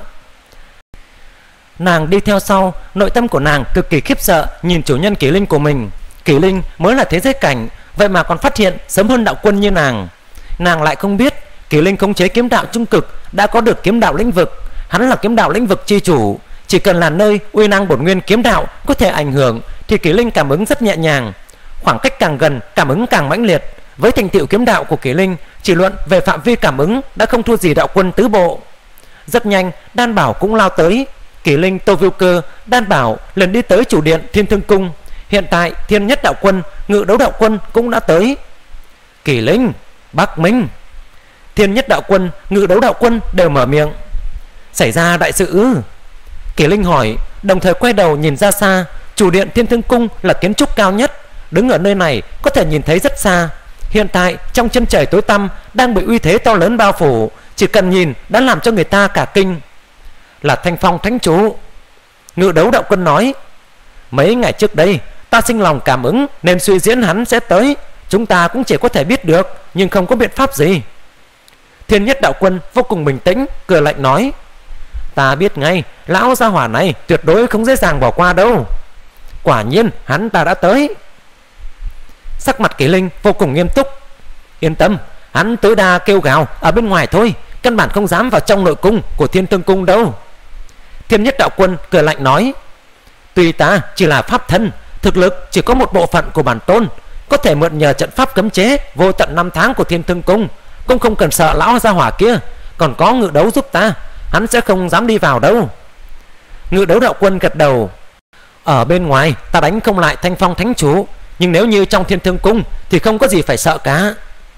Nàng đi theo sau, nội tâm của nàng cực kỳ khiếp sợ nhìn chủ nhân Kỷ Linh của mình. Kỷ Linh mới là thế giới cảnh, vậy mà còn phát hiện sớm hơn đạo quân như nàng. Nàng lại không biết Kỷ Linh khống chế kiếm đạo trung cực đã có được kiếm đạo lĩnh vực. Hắn là kiếm đạo lĩnh vực chi chủ. Chỉ cần là nơi uy năng bổn nguyên kiếm đạo có thể ảnh hưởng thì Kỷ Linh cảm ứng rất nhẹ nhàng. Khoảng cách càng gần, cảm ứng càng mãnh liệt. Với thành tựu kiếm đạo của Kỷ Linh, chỉ luận về phạm vi cảm ứng đã không thua gì đạo quân tứ bộ. Rất nhanh, Đan Bảo cũng lao tới. Kỷ Linh, Tô Viu Cơ, Đan Bảo lần đi tới chủ điện Thiên Thương Cung. Hiện tại Thiên Nhất đạo quân, Ngự Đấu đạo quân cũng đã tới. Kỷ Linh, Bắc Minh. Thiên Nhất đạo quân, Ngự Đấu đạo quân đều mở miệng. Xảy ra đại sự ư? Kỷ Linh hỏi, đồng thời quay đầu nhìn ra xa. Chủ điện Thiên Thương Cung là kiến trúc cao nhất, đứng ở nơi này có thể nhìn thấy rất xa. Hiện tại trong chân trời tối tăm đang bị uy thế to lớn bao phủ, chỉ cần nhìn đã làm cho người ta cả kinh. Là Thanh Phong Thánh Chủ. Ngự Đấu đạo quân nói, mấy ngày trước đây ta sinh lòng cảm ứng nên suy diễn hắn sẽ tới. Chúng ta cũng chỉ có thể biết được, nhưng không có biện pháp gì. Thiên Nhất đạo quân vô cùng bình tĩnh, cười lạnh nói, ta biết ngay lão gia hỏa này tuyệt đối không dễ dàng bỏ qua đâu. Quả nhiên hắn ta đã tới. Sắc mặt Kỷ Linh vô cùng nghiêm túc. Yên tâm, hắn tối đa kêu gào ở bên ngoài thôi, căn bản không dám vào trong nội cung của Thiên Thương Cung đâu. Thiên Nhất đạo quân cười lạnh nói, tuy ta chỉ là pháp thân, thực lực chỉ có một bộ phận của bản tôn, có thể mượn nhờ trận pháp cấm chế vô tận năm tháng của Thiên Thương Cung, cũng không cần sợ lão gia hỏa kia. Còn có Ngự Đấu giúp ta, hắn sẽ không dám đi vào đâu. Ngự Đấu đạo quân gật đầu. Ở bên ngoài ta đánh không lại Thanh Phong Thánh Chủ, nhưng nếu như trong Thiên Thương Cung thì không có gì phải sợ cả.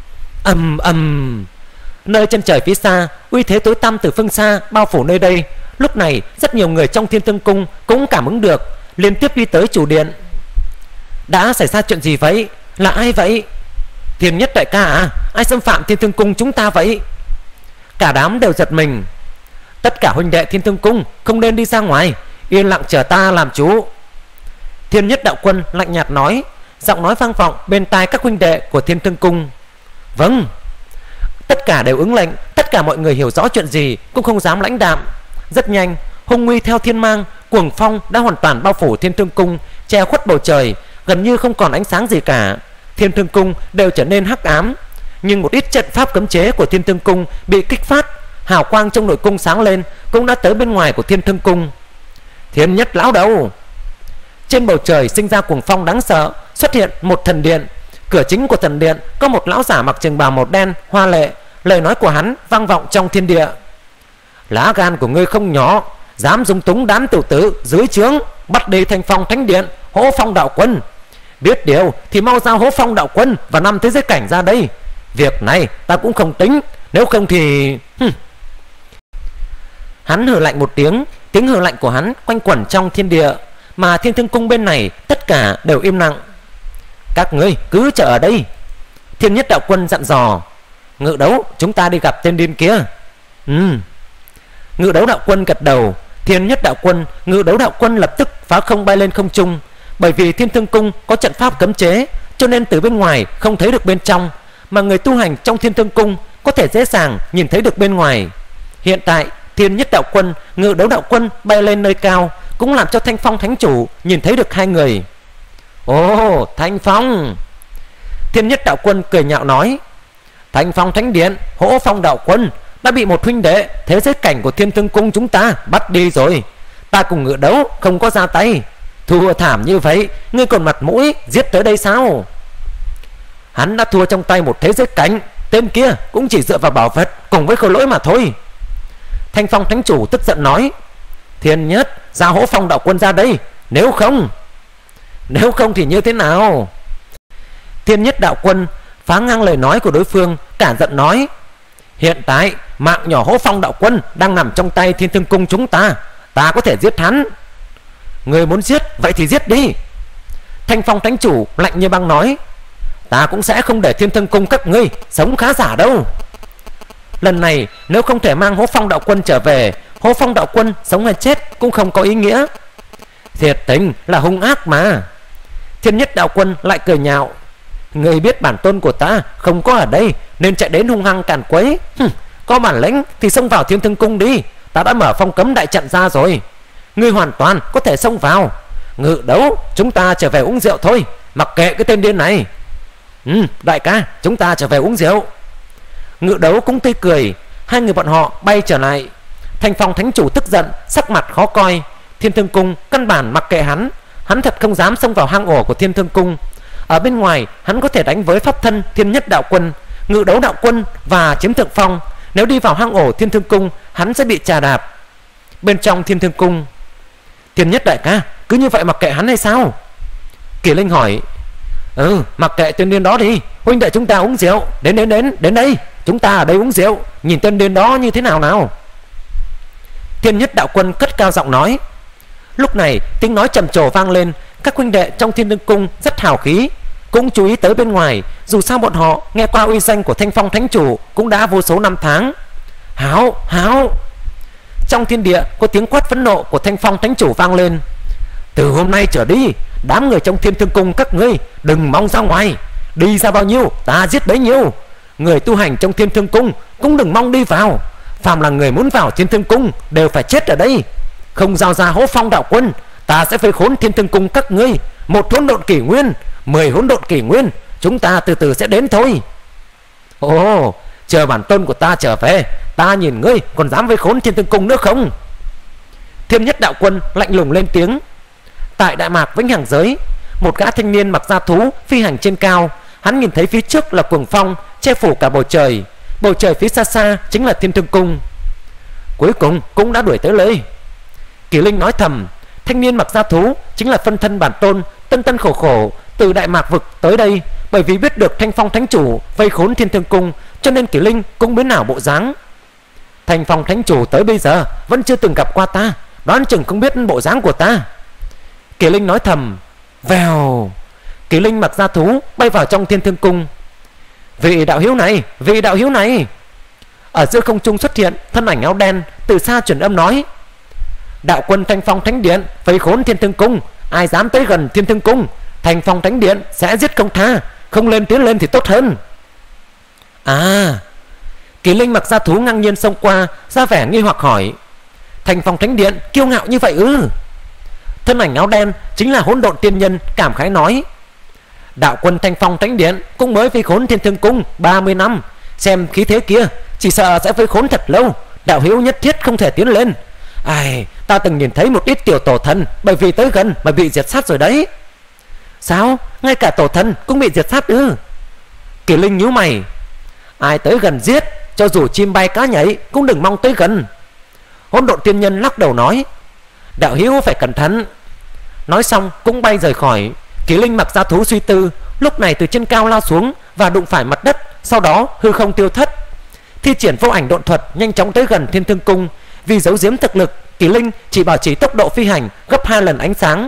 Nơi chân trời phía xa, uy thế tối tăm từ phương xa bao phủ nơi đây. Lúc này rất nhiều người trong Thiên Thương Cung cũng cảm ứng được, liên tiếp đi tới chủ điện. Đã xảy ra chuyện gì vậy? Là ai vậy? Thiên Nhất đại ca à? Ai xâm phạm Thiên Thương Cung chúng ta vậy? Cả đám đều giật mình. Tất cả huynh đệ Thiên Thương Cung không nên đi ra ngoài, yên lặng chờ ta làm chủ. Thiên Nhất đạo quân lạnh nhạt nói, giọng nói vang vọng bên tai các huynh đệ của Thiên Thương Cung. Vâng. Tất cả đều ứng lệnh. Tất cả mọi người hiểu rõ chuyện gì cũng không dám lãnh đạm. Rất nhanh, hung uy theo thiên mang, cuồng phong đã hoàn toàn bao phủ Thiên Thương Cung, che khuất bầu trời, gần như không còn ánh sáng gì cả. Thiên Thương Cung đều trở nên hắc ám, nhưng một ít trận pháp cấm chế của Thiên Thương Cung bị kích phát, hào quang trong nội cung sáng lên, cũng đã tới bên ngoài của Thiên Thương Cung. Thiên Nhất lão đầu. Trên bầu trời sinh ra cuồng phong đáng sợ, xuất hiện một thần điện. Cửa chính của thần điện có một lão giả mặc trường bào màu đen hoa lệ, lời nói của hắn vang vọng trong thiên địa. Lá gan của ngươi không nhỏ, dám dung túng đám tiểu tử dưới trướng, bắt đi Thanh Phong Thánh Điện, Hỗ Phong đạo quân. Biết điều thì mau giao Hỗ Phong đạo quân và năm thế giới cảnh ra đây. Việc này ta cũng không tính, nếu không thì... Hắn hừ lạnh một tiếng, tiếng hừ lạnh của hắn quanh quẩn trong thiên địa, mà Thiên Thương Cung bên này tất cả đều im lặng. Các ngươi cứ chờ ở đây. Thiên Nhất đạo quân dặn dò. Ngự Đấu, chúng ta đi gặp tên điên kia. Ngự Đấu đạo quân gật đầu. Thiên Nhất đạo quân, Ngự Đấu đạo quân lập tức phá không bay lên không trung. Bởi vì Thiên Thương Cung có trận pháp cấm chế, cho nên từ bên ngoài không thấy được bên trong, mà người tu hành trong Thiên Thương Cung có thể dễ dàng nhìn thấy được bên ngoài. Hiện tại Thiên Nhất đạo quân, Ngự Đấu đạo quân bay lên nơi cao, cũng làm cho Thanh Phong Thánh Chủ nhìn thấy được hai người. Ồ, Thanh Phong. Thiên Nhất đạo quân cười nhạo nói, Thanh Phong Thánh Điện, Hỗ Phong đạo quân đã bị một huynh đệ thế giới cảnh của Thiên Thương Cung chúng ta bắt đi rồi. Ta cùng Ngự Đấu không có ra tay, thua thảm như vậy, ngươi còn mặt mũi giết tới đây sao? Hắn đã thua trong tay một thế giới cảnh, tên kia cũng chỉ dựa vào bảo vật cùng với khối lỗi mà thôi. Thanh Phong Thánh Chủ tức giận nói, Thiên Nhất, giao Hỗ Phong đạo quân ra đây, nếu không thì như thế nào? Thiên Nhất đạo quân phá ngang lời nói của đối phương, cả giận nói, hiện tại mạng nhỏ Hỗ Phong đạo quân đang nằm trong tay Thiên Thương Cung chúng ta, ta có thể giết hắn. Người muốn giết vậy thì giết đi. Thanh Phong Thánh Chủ lạnh như băng nói, ta cũng sẽ không để Thiên Thương Cung các ngươi sống khá giả đâu. Lần này nếu không thể mang Hỗ Phong đạo quân trở về, Hỗ Phong đạo quân sống hay chết cũng không có ý nghĩa. Thiệt tình là hung ác mà. Thiên Nhất đạo quân lại cười nhạo, người biết bản tôn của ta không có ở đây nên chạy đến hung hăng càn quấy. Có bản lĩnh thì xông vào Thiên Thương Cung đi, ta đã mở phong cấm đại trận ra rồi, ngươi hoàn toàn có thể xông vào. Ngự Đấu, chúng ta trở về uống rượu thôi, mặc kệ cái tên điên này. Đại ca, chúng ta trở về uống rượu. Ngự Đấu cũng tươi cười. Hai người bọn họ bay trở lại. Thanh Phong Thánh Chủ tức giận, sắc mặt khó coi. Thiên Thương Cung căn bản mặc kệ hắn. Hắn thật không dám xông vào hang ổ của Thiên Thương Cung. Ở bên ngoài hắn có thể đánh với pháp thân Thiên Nhất Đạo Quân, Ngự Đấu Đạo Quân và chiếm thượng phong. Nếu đi vào hang ổ Thiên Thương Cung, hắn sẽ bị chà đạp. Bên trong Thiên Thương Cung, Thiên Nhất đại ca cứ như vậy mặc kệ hắn hay sao? Kỳ Linh hỏi. Mặc kệ tên điên đó đi. Huynh đệ chúng ta uống rượu. Đến đây. Chúng ta ở đây uống rượu. Nhìn tên điên đó như thế nào nào. Thiên Nhất Đạo Quân cất cao giọng nói. Lúc này tiếng nói trầm trồ vang lên. Các huynh đệ trong Thiên Thương Cung rất hào khí, cũng chú ý tới bên ngoài. Dù sao bọn họ nghe qua uy danh của Thanh Phong Thánh Chủ cũng đã vô số năm tháng. Háo. Trong thiên địa có tiếng quát phẫn nộ của Thanh Phong Thánh Chủ vang lên. Từ hôm nay trở đi, đám người trong Thiên Thương Cung các ngươi đừng mong ra ngoài. Đi ra bao nhiêu ta giết bấy nhiêu. Người tu hành trong Thiên Thương Cung cũng đừng mong đi vào. Phàm là người muốn vào Thiên Thương Cung đều phải chết ở đây. Không giao ra Hỗ Phong Đạo Quân, ta sẽ phế khốn Thiên Thương Cung các ngươi. 1 hỗn độn kỷ nguyên, 10 hỗn độn kỷ nguyên, chúng ta từ từ sẽ đến thôi. Ồ, chờ bản tôn của ta trở về, ta nhìn ngươi còn dám vây khốn Thiên Thương Cung nữa không? Thiên Nhất Đạo Quân lạnh lùng lên tiếng. Tại Đại Mạc Vĩnh Hằng Giới, một gã thanh niên mặc da thú phi hành trên cao. Hắn nhìn thấy phía trước là cuồng phong che phủ cả bầu trời. Bầu trời phía xa xa chính là Thiên Thương Cung. Cuối cùng cũng đã đuổi tới nơi. Kỳ Linh nói thầm. Thanh niên mặc da thú chính là phân thân bản tôn tân khổ từ Đại Mạc vực tới đây. Bởi vì biết được Thanh Phong Thánh Chủ vây khốn Thiên Thương Cung, cho nên Kỳ Linh cũng biến ảo bộ dáng. Thanh Phong Thánh Chủ tới bây giờ vẫn chưa từng gặp qua ta, đoán chừng không biết bộ dáng của ta. Kỳ Linh nói thầm. Vèo. Kỳ Linh mặc da thú bay vào trong Thiên Thương Cung. Vị đạo hữu này. Ở giữa không trung xuất hiện thân ảnh áo đen, từ xa truyền âm nói. Đạo quân Thanh Phong Thánh Điện vây khốn Thiên Thương Cung, ai dám tới gần Thiên Thương Cung, Thanh Phong Thánh Điện sẽ giết không tha, không tiến lên thì tốt hơn. Kỳ Linh mặc da thú ngang nhiên xông qua, ra vẻ nghi hoặc hỏi. Thanh Phong Thánh Điện kiêu ngạo như vậy ư? Thân ảnh áo đen chính là Hỗn Độn Tiên Nhân cảm khái nói. Đạo quân Thanh Phong Thánh Điện cũng mới vây khốn Thiên Thương Cung 30 năm, xem khí thế kia chỉ sợ sẽ vây khốn thật lâu. Đạo hữu nhất thiết không thể tiến lên. Ta từng nhìn thấy một ít tiểu tổ thần bởi vì tới gần mà bị diệt sát rồi đấy. Sao? Ngay cả tổ thần cũng bị diệt sát ư? Kỳ Linh nhíu mày. Ai tới gần giết, cho dù chim bay cá nhảy cũng đừng mong tới gần. Hỗn Độn Tiên Nhân lắc đầu nói. Đạo hữu phải cẩn thận. Nói xong cũng bay rời khỏi. Kỳ Linh mặc da thú suy tư, lúc này từ trên cao lao xuống và đụng phải mặt đất, sau đó hư không tiêu thất. Thi triển vô ảnh độn thuật nhanh chóng tới gần Thiên Thương Cung. Vì giấu giếm thực lực, Kỳ Linh chỉ bảo trì tốc độ phi hành gấp 2 lần ánh sáng.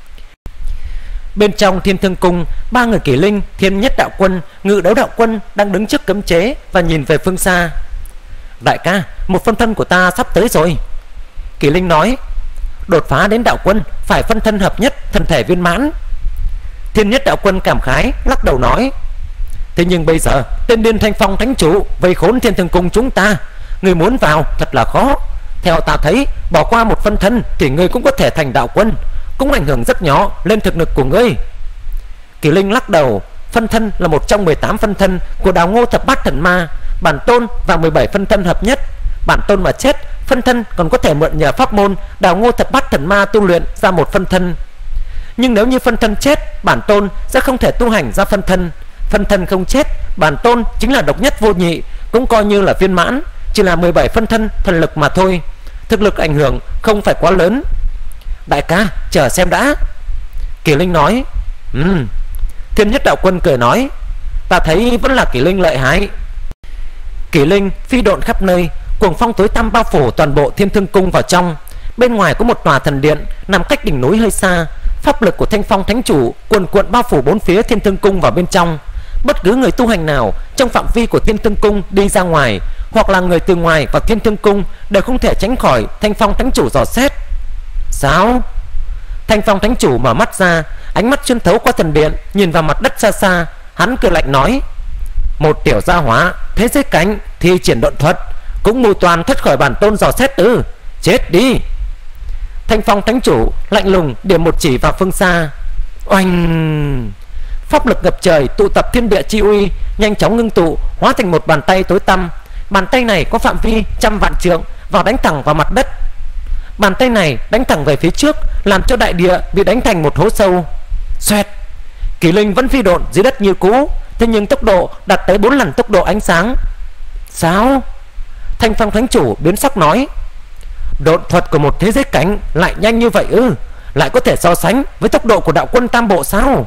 Bên trong Thiên Thương Cung, 3 người Kỳ Linh, Thiên Nhất Đạo Quân, Ngự Đấu Đạo Quân đang đứng trước cấm chế và nhìn về phương xa. Đại ca, một phân thân của ta sắp tới rồi. Kỳ Linh nói. Đột phá đến đạo quân phải phân thân hợp nhất, thân thể viên mãn. Thiên Nhất Đạo Quân cảm khái lắc đầu nói. Thế nhưng bây giờ tên điên Thanh Phong Thánh Chủ vây khốn Thiên Thương Cung chúng ta, người muốn vào thật là khó. Theo ta thấy, bỏ qua một phân thân thì ngươi cũng có thể thành đạo quân, cũng ảnh hưởng rất nhỏ lên thực lực của ngươi. Kỳ Linh lắc đầu. Phân thân là một trong 18 phân thân của Đào Ngô Thập Bát Thần Ma. Bản tôn và 17 phân thân hợp nhất. Bản tôn mà chết, phân thân còn có thể mượn nhờ pháp môn Đào Ngô Thập Bát Thần Ma tu luyện ra một phân thân. Nhưng nếu như phân thân chết, bản tôn sẽ không thể tu hành ra phân thân. Phân thân không chết, bản tôn chính là độc nhất vô nhị, cũng coi như là viên mãn. Chỉ là 17 phân thân thần lực mà thôi, thực lực ảnh hưởng không phải quá lớn. Đại ca, chờ xem đã. Kỳ Linh nói. Thiên Nhất Đạo Quân cười nói. Ta thấy vẫn là Kỳ Linh lợi hại. Kỳ Linh phi độn khắp nơi, cuồng phong tối tăm bao phủ toàn bộ Thiên Thương Cung vào trong. Bên ngoài có một tòa thần điện nằm cách đỉnh núi hơi xa. Pháp lực của Thanh Phong Thánh Chủ cuồn cuộn bao phủ bốn phía Thiên Thương Cung vào bên trong. Bất cứ người tu hành nào trong phạm vi của Thiên Thương Cung đi ra ngoài, hoặc là người từ ngoài vào Thiên Thương Cung, đều không thể tránh khỏi Thanh Phong Thánh Chủ dò xét. Sao? Thanh Phong Thánh Chủ mở mắt ra, ánh mắt xuyên thấu qua thần điện nhìn vào mặt đất xa xa. Hắn cười lạnh nói. Một tiểu gia hỏa thế giới cảnh thi triển độn thuật, cũng mù toàn thoát khỏi bản tôn dò xét ư? Chết đi! Thanh Phong Thánh Chủ lạnh lùng điểm một chỉ vào phương xa. Oanh! Pháp lực ngập trời tụ tập thiên địa chi uy nhanh chóng ngưng tụ, hóa thành một bàn tay tối tăm. Bàn tay này có phạm vi trăm vạn trượng, vào đánh thẳng vào mặt đất. Bàn tay này đánh thẳng về phía trước, làm cho đại địa bị đánh thành một hố sâu. Xoẹt. Kỷ Linh vẫn phi độn dưới đất như cũ, thế nhưng tốc độ đạt tới 4 lần tốc độ ánh sáng. Sao? Thanh Phong Thánh Chủ biến sắc nói. Độn thuật của một thế giới cảnh lại nhanh như vậy ư? Lại có thể so sánh với tốc độ của đạo quân Tam Bộ sao?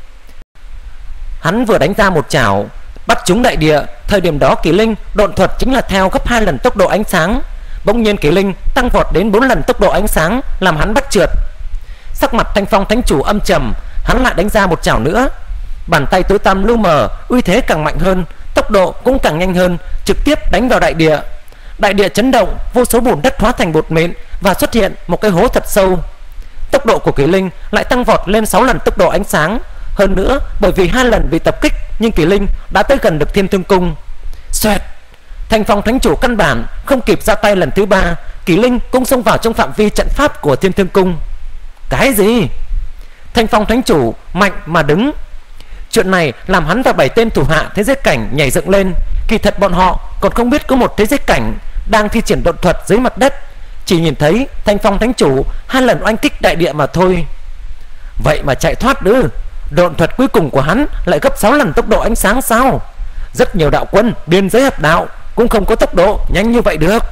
Hắn vừa đánh ra một chảo bắt trúng đại địa. Thời điểm đó Kỷ Linh độn thuật chính là theo gấp 2 lần tốc độ ánh sáng. Bỗng nhiên Kỷ Linh tăng vọt đến 4 lần tốc độ ánh sáng, làm hắn bắt trượt. Sắc mặt Thanh Phong Thánh Chủ âm trầm, hắn lại đánh ra một chảo nữa. Bàn tay tối tăm lu mờ, uy thế càng mạnh hơn, tốc độ cũng càng nhanh hơn, trực tiếp đánh vào đại địa. Đại địa chấn động, vô số bùn đất hóa thành bột mịn và xuất hiện một cái hố thật sâu. Tốc độ của Kỷ Linh lại tăng vọt lên 6 lần tốc độ ánh sáng. Hơn nữa, bởi vì 2 lần bị tập kích, nhưng Kỷ Linh đã tới gần được Thiên Thương Cung. Xoẹt. Thanh Phong Thánh Chủ căn bản không kịp ra tay lần thứ 3, Kỷ Linh cũng xông vào trong phạm vi trận pháp của Thiên Thương Cung. Cái gì? Thanh Phong Thánh Chủ mạnh mà đứng. Chuyện này làm hắn và 7 tên thủ hạ thế giới cảnh nhảy dựng lên. Kỳ thật bọn họ còn không biết có một thế giới cảnh đang thi triển độn thuật dưới mặt đất, chỉ nhìn thấy Thanh Phong Thánh Chủ 2 lần oanh kích đại địa mà thôi. Vậy mà chạy thoát ư? Độn thuật cuối cùng của hắn lại gấp 6 lần tốc độ ánh sáng sao? Rất nhiều đạo quân biên giới hợp đạo cũng không có tốc độ nhanh như vậy được.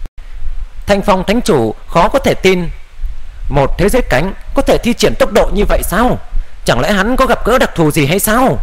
Thanh Phong Thánh Chủ khó có thể tin. Một thế giới cảnh có thể thi triển tốc độ như vậy sao? Chẳng lẽ hắn có gặp gỡ đặc thù gì hay sao?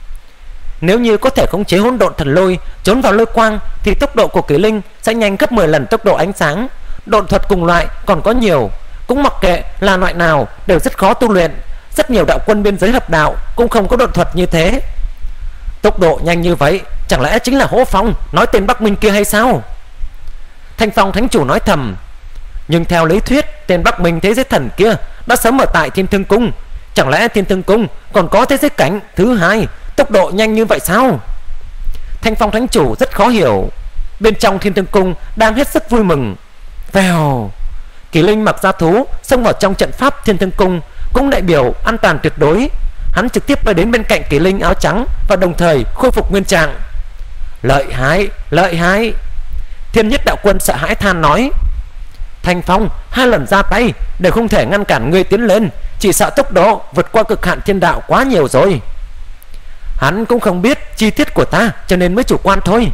Nếu như có thể khống chế hỗn độn thần lôi, trốn vào lôi quang, thì tốc độ của Kỷ Linh sẽ nhanh gấp 10 lần tốc độ ánh sáng. Độn thuật cùng loại còn có nhiều, cũng mặc kệ là loại nào đều rất khó tu luyện. Rất nhiều đạo quân biên giới hợp đạo cũng không có độn thuật như thế. Tốc độ nhanh như vậy, chẳng lẽ chính là Hỗ Phong nói tên Bắc Minh kia hay sao? Thanh Phong Thánh Chủ nói thầm. Nhưng theo lý thuyết, tên Bắc Minh thế giới thần kia đã sớm ở tại Thiên Thương Cung. Chẳng lẽ Thiên Thương Cung còn có thế giới cảnh thứ 2 tốc độ nhanh như vậy sao? Thanh Phong Thánh Chủ rất khó hiểu. Bên trong Thiên Thương Cung đang hết sức vui mừng. Vèo. Kỷ Linh mặc ra thú xông vào trong trận pháp Thiên Thương Cung, cũng đại biểu an toàn tuyệt đối. Hắn trực tiếp bay đến bên cạnh Kỷ Linh áo trắng và đồng thời khôi phục nguyên trạng. Lợi hại, lợi hại. Thiên Nhất đạo quân sợ hãi than nói. Thanh Phong 2 lần ra tay đều không thể ngăn cản ngươi tiến lên, chỉ sợ tốc độ vượt qua cực hạn thiên đạo quá nhiều rồi. Hắn cũng không biết chi tiết của ta cho nên mới chủ quan thôi.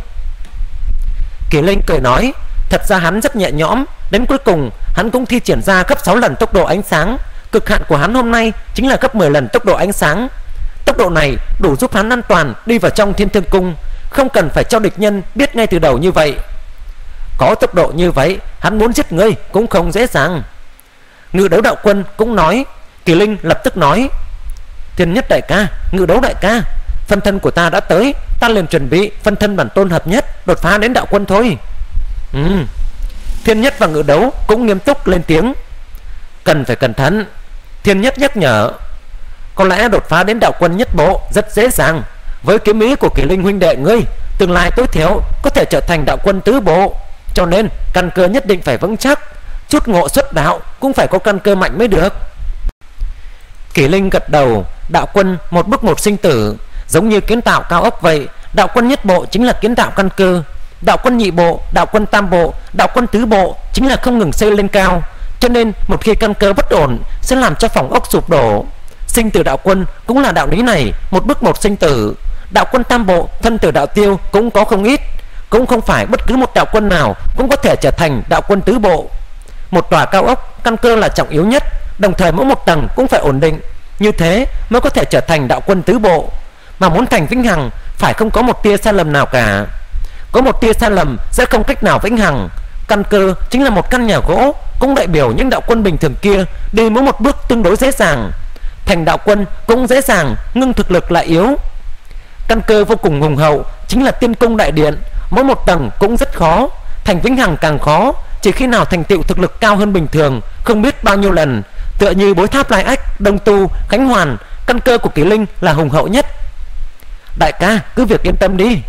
Kỷ Linh cười nói. Thật ra hắn rất nhẹ nhõm. Đến cuối cùng hắn cũng thi triển ra gấp 6 lần tốc độ ánh sáng. Cực hạn của hắn hôm nay chính là gấp 10 lần tốc độ ánh sáng. Tốc độ này đủ giúp hắn an toàn đi vào trong Thiên Thương Cung, không cần phải cho địch nhân biết ngay từ đầu như vậy. Có tốc độ như vậy, hắn muốn giết ngươi cũng không dễ dàng. Ngự Đấu đạo quân cũng nói. Kỷ Linh lập tức nói. Thiên Nhất đại ca, Ngự Đấu đại ca, phân thân của ta đã tới, ta liền chuẩn bị phân thân bản tôn hợp nhất đột phá đến đạo quân thôi. Thiên Nhất và Ngự Đấu cũng nghiêm túc lên tiếng. Cần phải cẩn thận. Thiên Nhất nhắc nhở. Có lẽ đột phá đến đạo quân nhất bộ rất dễ dàng. Với kiếm ý của Kỷ Linh huynh đệ ngươi, tương lai tối thiểu có thể trở thành đạo quân tứ bộ. Cho nên căn cơ nhất định phải vững chắc. Chút ngộ xuất đạo cũng phải có căn cơ mạnh mới được. Kỷ Linh gật đầu. Đạo quân một bước một sinh tử, giống như kiến tạo cao ốc vậy. Đạo quân nhất bộ chính là kiến tạo căn cơ. Đạo quân nhị bộ, đạo quân tam bộ, đạo quân tứ bộ chính là không ngừng xây lên cao. Cho nên một khi căn cơ bất ổn sẽ làm cho phòng ốc sụp đổ. Sinh tử đạo quân cũng là đạo lý này, một bước một sinh tử. Đạo quân tam bộ, thân tử đạo tiêu cũng có không ít. Cũng không phải bất cứ một đạo quân nào cũng có thể trở thành đạo quân tứ bộ. Một tòa cao ốc, căn cơ là trọng yếu nhất, đồng thời mỗi một tầng cũng phải ổn định. Như thế mới có thể trở thành đạo quân tứ bộ. Mà muốn thành vĩnh hằng phải không có một tia sai lầm nào cả. Có một tia sai lầm sẽ không cách nào vĩnh hằng. Căn cơ chính là một căn nhà gỗ, cũng đại biểu những đạo quân bình thường kia đi mỗi một bước tương đối dễ dàng. Thành đạo quân cũng dễ dàng, nhưng thực lực lại yếu. Căn cơ vô cùng hùng hậu chính là tiên cung đại điện, mỗi một tầng cũng rất khó. Thành vĩnh hằng càng khó, chỉ khi nào thành tựu thực lực cao hơn bình thường không biết bao nhiêu lần. Tựa như Bối Tháp Lai Ách, Đông Tu, Khánh Hoàn, căn cơ của Kỷ Linh là hùng hậu nhất. Đại ca cứ việc yên tâm đi.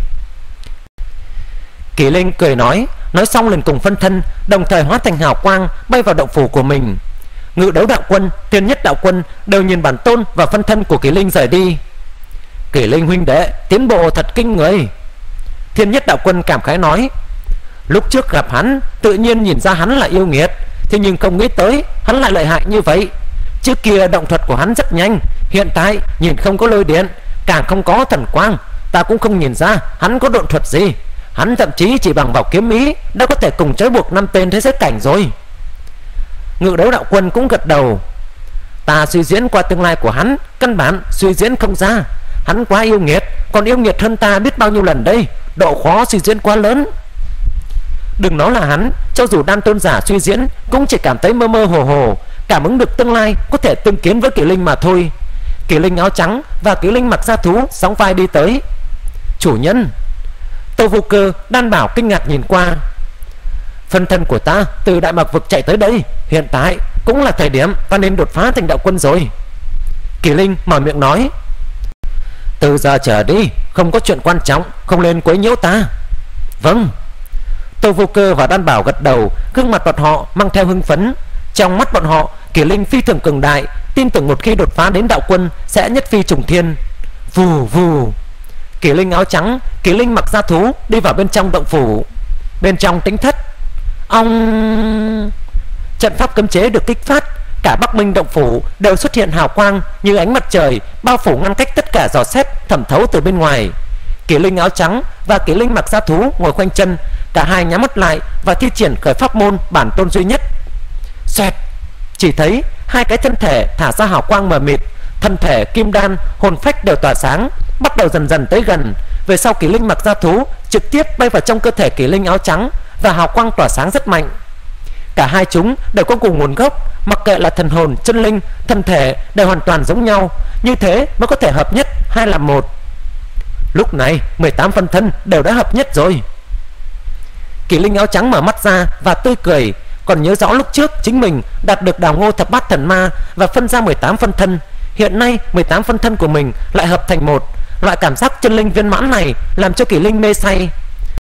Kỷ Linh cười nói. Nói xong liền cùng phân thân đồng thời hóa thành hào quang bay vào động phủ của mình. Ngự Đấu đạo quân, Thiên Nhất đạo quân đều nhìn bản tôn và phân thân của Kỷ Linh rời đi. Kỷ Linh huynh đệ tiến bộ thật kinh người. Thiên Nhất đạo quân cảm khái nói. Lúc trước gặp hắn tự nhiên nhìn ra hắn là yêu nghiệt, thế nhưng không nghĩ tới hắn lại lợi hại như vậy. Trước kia động thuật của hắn rất nhanh, hiện tại nhìn không có lôi điện, càng không có thần quang, ta cũng không nhìn ra hắn có độn thuật gì. Hắn thậm chí chỉ bằng vào kiếm ý đã có thể cùng trói buộc 5 tên thế giới cảnh rồi. Ngự Đấu đạo quân cũng gật đầu. Ta suy diễn qua tương lai của hắn, căn bản suy diễn không ra. Hắn quá yêu nghiệt, còn yêu nghiệt hơn ta biết bao nhiêu lần đây. Độ khó suy diễn quá lớn. Đừng nói là hắn, cho dù đan tôn giả suy diễn cũng chỉ cảm thấy mơ mơ hồ hồ, cảm ứng được tương lai có thể tương kiến với Kỷ Linh mà thôi. Kỷ Linh áo trắng và Kỷ Linh mặc da thú sóng vai đi tới. Chủ nhân. Tô Vô Cơ, Đan Bảo kinh ngạc nhìn qua. Phân thân của ta từ Đại Mạc vực chạy tới đây, hiện tại cũng là thời điểm ta nên đột phá thành đạo quân rồi. Kỷ Linh mở miệng nói. Từ giờ trở đi không có chuyện quan trọng, không nên quấy nhiễu ta. Vâng. Tô Vô Cơ và Đan Bảo gật đầu, gương mặt bọn họ mang theo hưng phấn. Trong mắt bọn họ, Kỷ Linh phi thường cường đại, tin tưởng một khi đột phá đến đạo quân sẽ nhất phi trùng thiên. Vù vù. Kỷ Linh áo trắng, Kỷ Linh mặc da thú đi vào bên trong động phủ. Bên trong tính thất. Ông. Trận pháp cấm chế được kích phát, cả Bắc Minh động phủ đều xuất hiện hào quang như ánh mặt trời, bao phủ ngăn cách tất cả dò xét thẩm thấu từ bên ngoài. Kỷ Linh áo trắng và Kỷ Linh mặc da thú ngồi khoanh chân, cả hai nhắm mắt lại và thi triển khởi pháp môn bản tôn duy nhất. Xoẹt. Chỉ thấy hai cái thân thể thả ra hào quang mờ mịt, thân thể kim đan, hồn phách đều tỏa sáng, bắt đầu dần dần tới gần. Về sau Kỷ Linh mặc da thú trực tiếp bay vào trong cơ thể Kỷ Linh áo trắng và hào quang tỏa sáng rất mạnh. Cả hai chúng đều có cùng nguồn gốc, mặc kệ là thần hồn, chân linh, thân thể đều hoàn toàn giống nhau, như thế mới có thể hợp nhất hai làm một. Lúc này 18 phân thân đều đã hợp nhất rồi. Kỷ Linh áo trắng mở mắt ra và tươi cười, còn nhớ rõ lúc trước chính mình đạt được Đào Ngô thập bát thần ma và phân ra 18 phân thân. Hiện nay 18 phân thân của mình lại hợp thành một. Loại cảm giác chân linh viên mãn này làm cho Kỷ Linh mê say.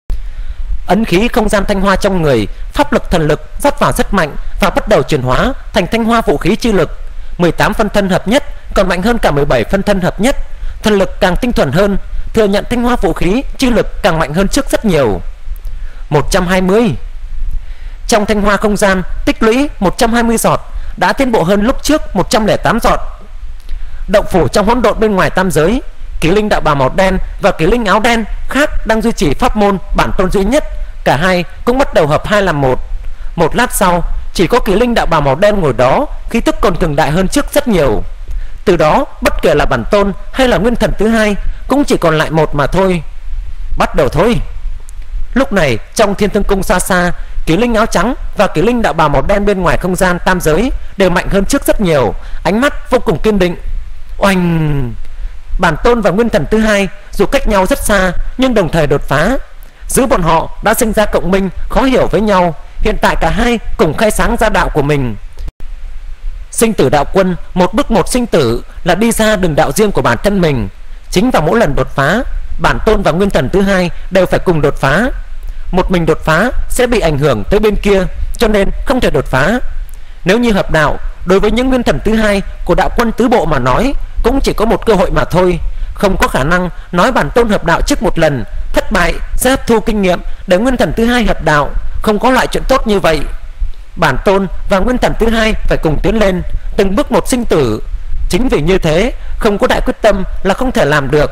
Ấn khí không gian thanh hoa trong người, pháp lực thần lực rót vào rất mạnh và bắt đầu chuyển hóa thành thanh hoa vũ khí chi lực. 18 phân thân hợp nhất còn mạnh hơn cả 17 phân thân hợp nhất, thần lực càng tinh thuần hơn, thừa nhận thanh hoa vũ khí chi lực càng mạnh hơn trước rất nhiều. 120. Trong thanh hoa không gian tích lũy 120 giọt, đã tiến bộ hơn lúc trước 108 giọt. Động phủ trong hỗn độn bên ngoài tam giới, Kỷ Linh đạo bào màu đen và Kỷ Linh áo đen khác đang duy trì pháp môn bản tôn duy nhất, cả hai cũng bắt đầu hợp hai làm một. Một lát sau, chỉ có Kỷ Linh đạo bào màu đen ngồi đó, khí tức còn cường đại hơn trước rất nhiều. Từ đó, bất kể là bản tôn hay là nguyên thần thứ hai cũng chỉ còn lại một mà thôi. Bắt đầu thôi. Lúc này, trong Thiên Thương Cung xa xa, Kỷ Linh áo trắng và Kỷ Linh đạo bào màu đen bên ngoài không gian tam giới đều mạnh hơn trước rất nhiều, ánh mắt vô cùng kiên định. Oanh! Bản tôn và nguyên thần thứ hai dù cách nhau rất xa nhưng đồng thời đột phá. Giữa bọn họ đã sinh ra cộng minh khó hiểu với nhau. Hiện tại cả hai cùng khai sáng ra đạo của mình. Sinh tử đạo quân, một bước một sinh tử là đi ra đường đạo riêng của bản thân mình. Chính vào mỗi lần đột phá, bản tôn và nguyên thần thứ hai đều phải cùng đột phá. Một mình đột phá sẽ bị ảnh hưởng tới bên kia, cho nên không thể đột phá. Nếu như hợp đạo, đối với những nguyên thần thứ hai của đạo quân tứ bộ mà nói, cũng chỉ có một cơ hội mà thôi. Không có khả năng nói bản tôn hợp đạo trước một lần, thất bại sẽ hấp thu kinh nghiệm để nguyên thần thứ hai hợp đạo. Không có loại chuyện tốt như vậy. Bản tôn và nguyên thần thứ hai phải cùng tiến lên, từng bước một sinh tử. Chính vì như thế, không có đại quyết tâm là không thể làm được.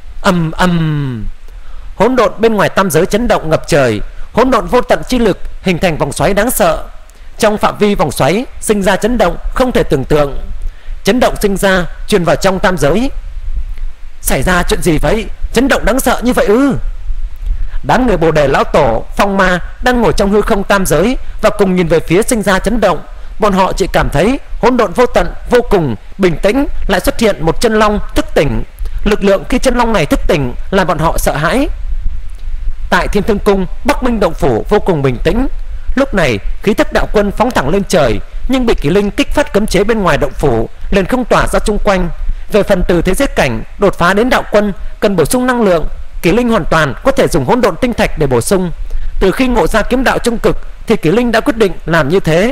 Hỗn độn bên ngoài tam giới chấn động ngập trời, hỗn độn vô tận chi lực hình thành vòng xoáy đáng sợ. Trong phạm vi vòng xoáy sinh ra chấn động không thể tưởng tượng. Chấn động sinh ra truyền vào trong tam giới. Xảy ra chuyện gì vậy? Chấn động đáng sợ như vậy ư? Đám người Bồ Đề lão tổ, Phong Ma đang ngồi trong hư không tam giới và cùng nhìn về phía sinh ra chấn động. Bọn họ chỉ cảm thấy hỗn độn vô tận vô cùng bình tĩnh, lại xuất hiện một chân long thức tỉnh. Lực lượng khi chân long này thức tỉnh làm bọn họ sợ hãi. Tại Thiên Thương Cung, Bắc Minh động phủ vô cùng bình tĩnh. Lúc này khí thức đạo quân phóng thẳng lên trời, nhưng bị Kỷ Linh kích phát cấm chế bên ngoài động phủ liền không tỏa ra chung quanh. Về phần từ thế giới cảnh đột phá đến đạo quân cần bổ sung năng lượng, Kỷ Linh hoàn toàn có thể dùng hỗn độn tinh thạch để bổ sung. Từ khi ngộ ra kiếm đạo trung cực thì Kỷ Linh đã quyết định làm như thế.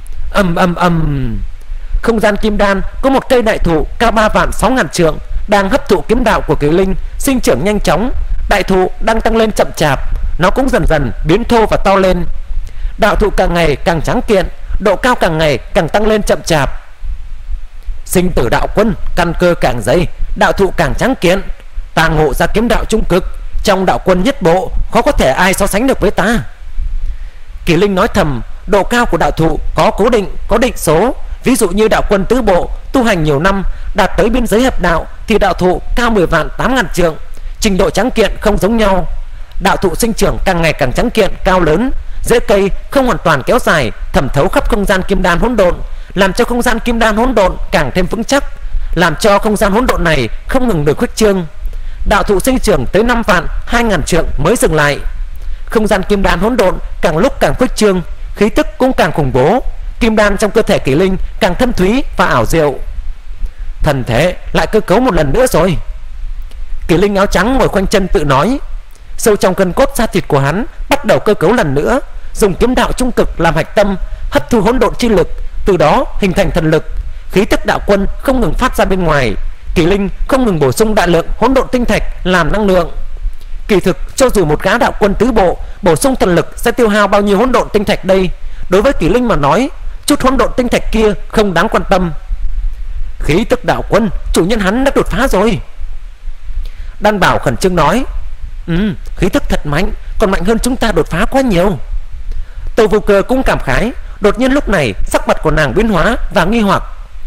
Không gian kim đan có một cây đại thụ cao 3.600.000 trượng đang hấp thụ kiếm đạo của Kỷ Linh, sinh trưởng nhanh chóng. Đại thụ đang tăng lên chậm chạp, nó cũng dần dần biến thô và to lên. Đạo thụ càng ngày càng tráng kiện, độ cao càng ngày càng tăng lên chậm chạp. Sinh tử đạo quân, căn cơ càng dày, đạo thụ càng tráng kiện. Ta ngộ ra kiếm đạo trung cực, trong đạo quân nhất bộ khó có thể ai so sánh được với ta. Kỳ Linh nói thầm, độ cao của đạo thụ có cố định, có định số. Ví dụ như đạo quân tứ bộ tu hành nhiều năm, đạt tới biên giới hợp đạo thì đạo thụ cao 10 vạn 8.000 trượng, trình độ tráng kiện không giống nhau. Đạo thụ sinh trưởng càng ngày càng tráng kiện, cao lớn, rễ cây không hoàn toàn kéo dài, thẩm thấu khắp không gian kim đan hỗn độn, làm cho không gian kim đan hỗn độn càng thêm vững chắc, làm cho không gian hỗn độn này không ngừng được khuếch trương. Đạo thụ sinh trưởng tới 5 vạn 2.000 trượng mới dừng lại. Không gian kim đan hỗn độn càng lúc càng khuếch trương, khí tức cũng càng khủng bố. Kim đan trong cơ thể Kỳ Linh càng thâm thúy và ảo diệu. Thần thể lại cơ cấu một lần nữa rồi. Kỳ Linh áo trắng ngồi khoanh chân tự nói. Sâu trong gân cốt da thịt của hắn bắt đầu cơ cấu lần nữa, dùng kiếm đạo trung cực làm hạch tâm, hấp thu hỗn độn chi lực, từ đó hình thành thần lực. Khí tức đạo quân không ngừng phát ra bên ngoài. Kỳ Linh không ngừng bổ sung đại lượng hỗn độn tinh thạch làm năng lượng. Kỳ thực cho dù một gã đạo quân tứ bộ bổ sung thần lực sẽ tiêu hao bao nhiêu hỗn độn tinh thạch đây, đối với Kỳ Linh mà nói, chút hỗn độn tinh thạch kia không đáng quan tâm. Khí tức đạo quân, chủ nhân hắn đã đột phá rồi. Đan Bảo khẩn trương nói. Khí tức thật mạnh, còn mạnh hơn chúng ta đột phá quá nhiều. Tô Vô Cơ cũng cảm khái. Đột nhiên lúc này sắc mặt của nàng biến hóa và nghi hoặc.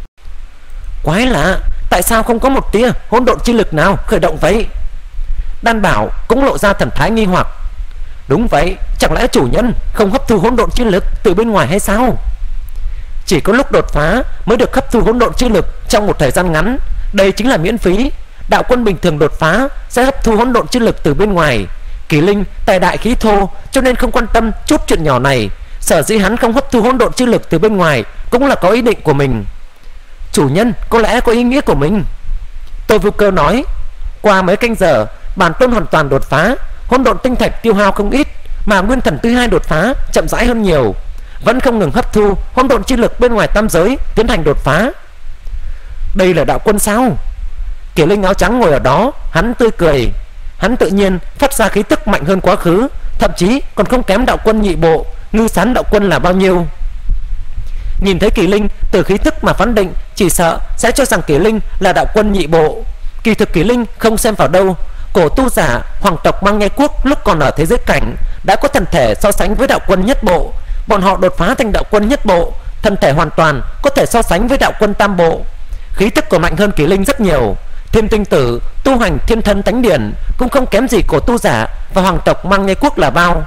Quái lạ, tại sao không có một tia hỗn độn chi lực nào khởi động vậy? Đan Bảo cũng lộ ra thần thái nghi hoặc. Đúng vậy, chẳng lẽ chủ nhân không hấp thu hỗn độn chi lực từ bên ngoài hay sao? Chỉ có lúc đột phá mới được hấp thu hỗn độn chi lực trong một thời gian ngắn, đây chính là miễn phí. Đạo quân bình thường đột phá sẽ hấp thu hỗn độn chi lực từ bên ngoài. Kỳ Linh tài đại khí thô cho nên không quan tâm chút chuyện nhỏ này. Sở dĩ hắn không hấp thu hỗn độn chi lực từ bên ngoài cũng là có ý định của mình. Chủ nhân có lẽ có ý nghĩa của mình. Tô Vô Cơ nói. Qua mấy canh giờ, bản tôn hoàn toàn đột phá, hỗn độn tinh thạch tiêu hao không ít, mà nguyên thần thứ hai đột phá chậm rãi hơn nhiều, vẫn không ngừng hấp thu hỗn độn chi lực bên ngoài tam giới tiến hành đột phá. Đây là đạo quân sao? Kỳ Linh áo trắng ngồi ở đó, hắn tươi cười. Hắn tự nhiên phát ra khí tức mạnh hơn quá khứ, thậm chí còn không kém đạo quân nhị bộ Ngư Sán đạo quân là bao nhiêu. Nhìn thấy Kỳ Linh từ khí tức mà phán định, chỉ sợ sẽ cho rằng Kỳ Linh là đạo quân nhị bộ. Kỳ thực Kỳ Linh không xem vào đâu. Cổ tu giả hoàng tộc Mang Nhai Quốc lúc còn ở thế giới cảnh đã có thần thể so sánh với đạo quân nhất bộ. Bọn họ đột phá thành đạo quân nhất bộ, thần thể hoàn toàn có thể so sánh với đạo quân tam bộ. Khí tức của mạnh hơn Kỳ Linh rất nhiều. Thiên Tinh Tử tu hành Thiên Thân Thánh Điển cũng không kém gì cổ tu giả và hoàng tộc Mang Nhai Quốc là bao.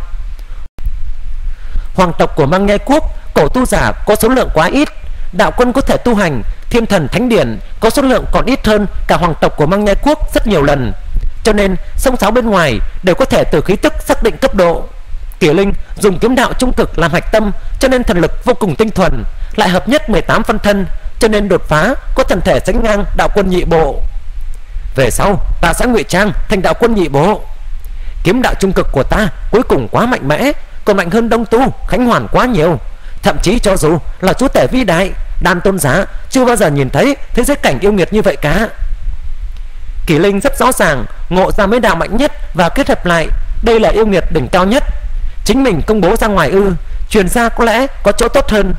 Hoàng tộc của Mang Nhai Quốc cổ tu giả có số lượng quá ít, đạo quân có thể tu hành Thiên Thần Thánh Điển có số lượng còn ít hơn cả hoàng tộc của Mang Nhai Quốc rất nhiều lần. Cho nên sông sáo bên ngoài đều có thể từ khí tức xác định cấp độ. Kỳ Linh dùng kiếm đạo trung cực làm hạch tâm, cho nên thần lực vô cùng tinh thuần, lại hợp nhất 18 phân thân, cho nên đột phá có thần thể sánh ngang đạo quân nhị bộ. Về sau ta sẽ ngụy trang thành đạo quân nhị bộ. Kiếm đạo trung cực của ta cuối cùng quá mạnh mẽ, còn mạnh hơn Đông Tu Khánh Hoàn quá nhiều. Thậm chí cho dù là chúa tể vĩ đại Đan tôn giá chưa bao giờ nhìn thấy thế giới cảnh yêu nghiệt như vậy cả. Kỳ Linh rất rõ ràng ngộ ra mấy đạo mạnh nhất và kết hợp lại, đây là yêu nghiệt đỉnh cao nhất. Chính mình công bố ra ngoài truyền ra có lẽ có chỗ tốt hơn.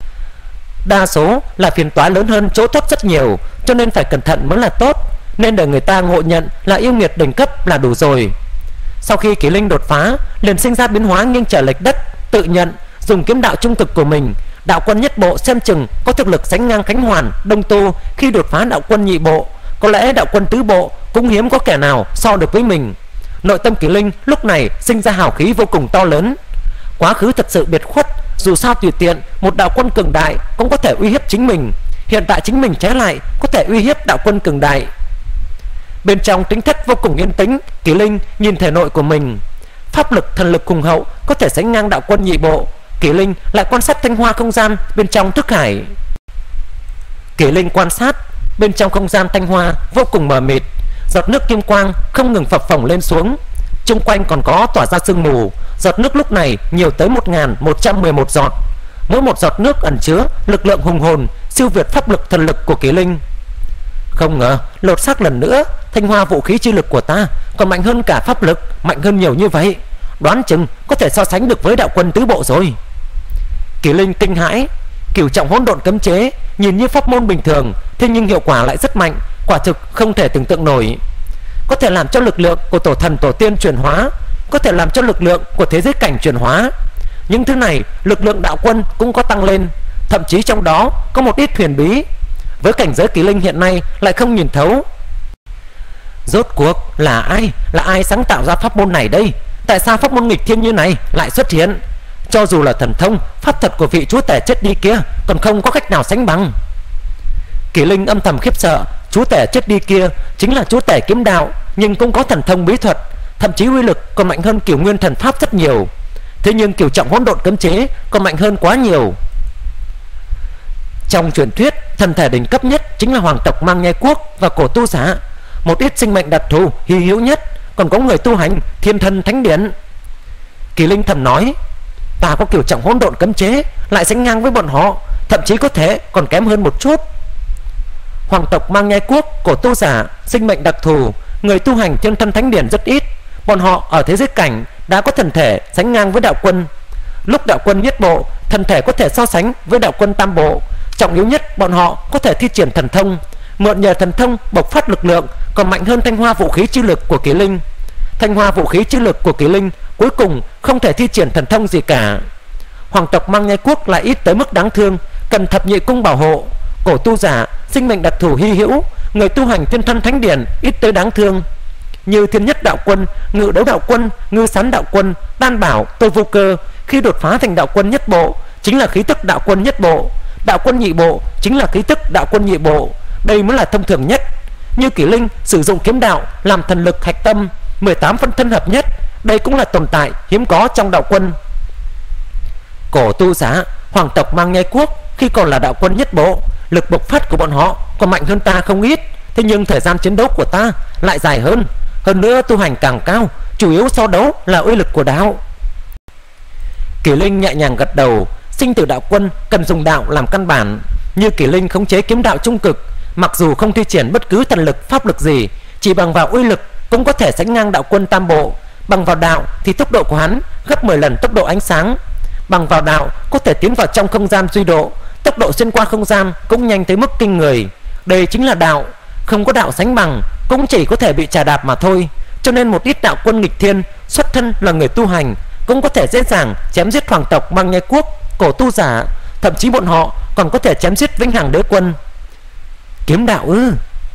Đa số là phiền toái lớn hơn chỗ tốt rất nhiều, cho nên phải cẩn thận mới là tốt. Nên để người ta ngộ nhận là yêu nghiệt đỉnh cấp là đủ rồi. Sau khi Kỳ Linh đột phá, liền sinh ra biến hóa nghiêng trời lệch đất, tự nhận dùng kiếm đạo trung cực của mình, đạo quân nhất bộ xem chừng có thực lực sánh ngang Khánh Hoàn, Đông Tu khi đột phá đạo quân nhị bộ. Có lẽ đạo quân tứ bộ cũng hiếm có kẻ nào so được với mình. Nội tâm Kỳ Linh lúc này sinh ra hào khí vô cùng to lớn. Quá khứ thật sự biệt khuất, dù sao tùy tiện một đạo quân cường đại cũng có thể uy hiếp chính mình. Hiện tại chính mình trái lại có thể uy hiếp đạo quân cường đại. Bên trong tính thất vô cùng yên tĩnh, Kỳ Linh nhìn thể nội của mình, pháp lực thần lực hùng hậu có thể sánh ngang đạo quân nhị bộ. Kỳ Linh lại quan sát thanh hoa không gian bên trong thức hải. Kỳ Linh quan sát bên trong không gian thanh hoa vô cùng mờ mịt, giọt nước kim quang không ngừng phập phồng lên xuống, chung quanh còn có tỏa ra sương mù. Giọt nước lúc này nhiều tới 1111 giọt, mỗi một giọt nước ẩn chứa lực lượng hùng hồn siêu việt pháp lực thần lực của Kỳ Linh. Không ngờ lột xác lần nữa, thanh hoa vũ khí chi lực của ta còn mạnh hơn cả pháp lực, mạnh hơn nhiều như vậy, đoán chừng có thể so sánh được với đạo quân tứ bộ rồi. Kỷ Linh kinh hãi. Cửu trọng hỗn độn cấm chế nhìn như pháp môn bình thường, thế nhưng hiệu quả lại rất mạnh, quả thực không thể tưởng tượng nổi. Có thể làm cho lực lượng của tổ thần tổ tiên chuyển hóa, có thể làm cho lực lượng của thế giới cảnh chuyển hóa. Những thứ này lực lượng đạo quân cũng có tăng lên, thậm chí trong đó có một ít huyền bí với cảnh giới Kỷ Linh hiện nay lại không nhìn thấu. Rốt cuộc là ai sáng tạo ra pháp môn này đây? Tại sao pháp môn nghịch thiên như này lại xuất hiện? Cho dù là thần thông pháp thuật của vị chúa tể chết đi kia còn không có cách nào sánh bằng. Kỷ Linh âm thầm khiếp sợ. Chúa tể chết đi kia chính là chúa tể kiếm đạo, nhưng cũng có thần thông bí thuật, thậm chí uy lực còn mạnh hơn Cửu Nguyên thần pháp rất nhiều. Thế nhưng Cửu trọng hỗn độn cấm chế còn mạnh hơn quá nhiều. Trong truyền thuyết, thần thể đỉnh cấp nhất chính là hoàng tộc Mang Nhai Quốc và cổ tu giả, một ít sinh mệnh đặc thù hy hữu nhất, còn có người tu hành Thiên Thân Thánh Điện. Kỷ Linh thầm nói, ta có Cửu trọng hỗn độn cấm chế lại sánh ngang với bọn họ, thậm chí có thể còn kém hơn một chút. Hoàng tộc Mang Nhai Quốc, cổ tu giả, sinh mệnh đặc thù, người tu hành Thiên Thân Thánh Điển rất ít. Bọn họ ở thế giới cảnh đã có thần thể sánh ngang với đạo quân. Lúc đạo quân nhất bộ, thần thể có thể so sánh với đạo quân tam bộ. Trọng yếu nhất, bọn họ có thể thi triển thần thông, mượn nhờ thần thông bộc phát lực lượng còn mạnh hơn thanh hoa vũ khí chi lực của Kỷ Linh. Thanh hoa vũ khí chi lực của Kỷ Linh cuối cùng không thể thi triển thần thông gì cả. Hoàng tộc Mang Nhai Quốc lại ít tới mức đáng thương, cần thập nhị cung bảo hộ. Cổ tu giả, sinh mệnh đặc thù hy hữu, người tu hành Thiên Thân Thánh Điển ít tới đáng thương. Như Thiên Nhất đạo quân, Ngự Đấu đạo quân, Ngư Sán đạo quân, Đan Bảo, Tôi Vô Cơ khi đột phá thành đạo quân nhất bộ chính là khí tức đạo quân nhất bộ, đạo quân nhị bộ chính là khí tức đạo quân nhị bộ. Đây mới là thông thường nhất. Như Kỷ Linh sử dụng kiếm đạo làm thần lực hạch tâm, 18 phân thân hợp nhất, đây cũng là tồn tại hiếm có trong đạo quân. Cổ tu giả, hoàng tộc Mang Nhai Quốc khi còn là đạo quân nhất bộ, lực bộc phát của bọn họ còn mạnh hơn ta không ít. Thế nhưng thời gian chiến đấu của ta lại dài hơn, hơn nữa tu hành càng cao, chủ yếu so đấu là uy lực của đạo. Kỷ Linh nhẹ nhàng gật đầu. Sinh tử đạo quân cần dùng đạo làm căn bản. Như Kỷ Linh khống chế kiếm đạo trung cực, mặc dù không thi triển bất cứ thần lực pháp lực gì, chỉ bằng vào uy lực cũng có thể sánh ngang đạo quân tam bộ. Bằng vào đạo thì tốc độ của hắn gấp 10 lần tốc độ ánh sáng. Bằng vào đạo có thể tiến vào trong không gian duy độ, tốc độ xuyên qua không gian cũng nhanh tới mức kinh người. Đây chính là đạo, không có đạo sánh bằng cũng chỉ có thể bị trà đạp mà thôi. Cho nên một ít đạo quân nghịch thiên xuất thân là người tu hành cũng có thể dễ dàng chém giết hoàng tộc Mang Nhai Quốc, cổ tu giả, thậm chí bọn họ còn có thể chém giết Vĩnh Hằng Đế Quân. Kiếm đạo ư?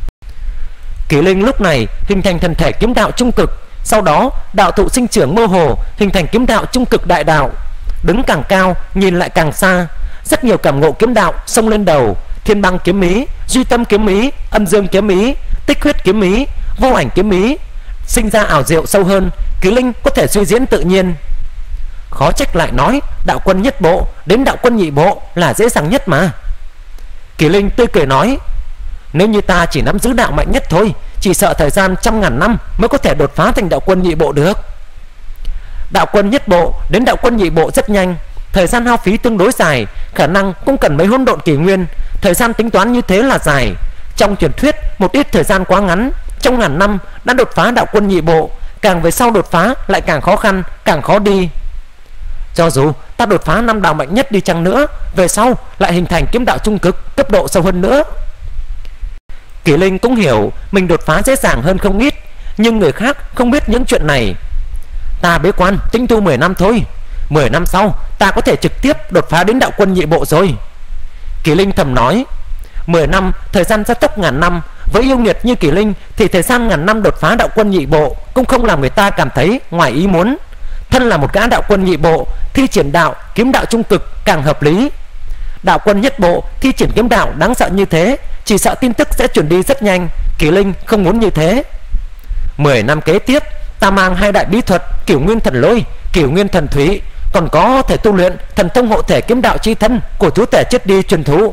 Kỷ Linh lúc này hình thành thần thể kiếm đạo trung cực, sau đó đạo thụ sinh trưởng mơ hồ hình thành kiếm đạo trung cực đại đạo. Đứng càng cao nhìn lại càng xa, rất nhiều cảm ngộ kiếm đạo xông lên đầu. Thiên Băng kiếm ý, Duy Tâm kiếm ý, Âm Dương kiếm ý, Tích Huyết kiếm ý, Vô Ảnh kiếm ý sinh ra ảo diệu sâu hơn. Kỷ Linh có thể suy diễn tự nhiên. Khó trách lại nói đạo quân nhất bộ đến đạo quân nhị bộ là dễ dàng nhất mà. Kỷ Linh tươi cười nói, nếu như ta chỉ nắm giữ đạo mạnh nhất thôi, chỉ sợ thời gian trăm ngàn năm mới có thể đột phá thành đạo quân nhị bộ được. Đạo quân nhất bộ đến đạo quân nhị bộ rất nhanh, thời gian hao phí tương đối dài, khả năng cũng cần mấy hỗn độn kỷ nguyên. Thời gian tính toán như thế là dài. Trong truyền thuyết một ít thời gian quá ngắn, trong ngàn năm đã đột phá đạo quân nhị bộ, càng về sau đột phá lại càng khó khăn, càng khó đi. Cho dù ta đột phá 5 đạo mạnh nhất đi chăng nữa, về sau lại hình thành kiếm đạo trung cực cấp độ sâu hơn nữa. Kỷ Linh cũng hiểu mình đột phá dễ dàng hơn không ít, nhưng người khác không biết những chuyện này. Ta bế quan tinh tu 10 năm thôi, 10 năm sau ta có thể trực tiếp đột phá đến đạo quân nhị bộ rồi. Kỷ Linh thầm nói, 10 năm thời gian gia tốc ngàn năm, với yêu nghiệt như Kỷ Linh thì thời gian ngàn năm đột phá đạo quân nhị bộ cũng không làm người ta cảm thấy ngoài ý muốn. Thân là một gã đạo quân nhị bộ, thi triển đạo kiếm đạo trung cực càng hợp lý. Đạo quân nhất bộ thi triển kiếm đạo đáng sợ như thế, chỉ sợ tin tức sẽ truyền đi rất nhanh. Kỷ Linh không muốn như thế. 10 năm kế tiếp, ta mang 2 đại bí thuật Cửu Nguyên Thần Lôi, Cửu Nguyên Thần Thủy, còn có thể tu luyện thần thông hộ thể kiếm đạo chi thân của chúa tể chết đi truyền thụ.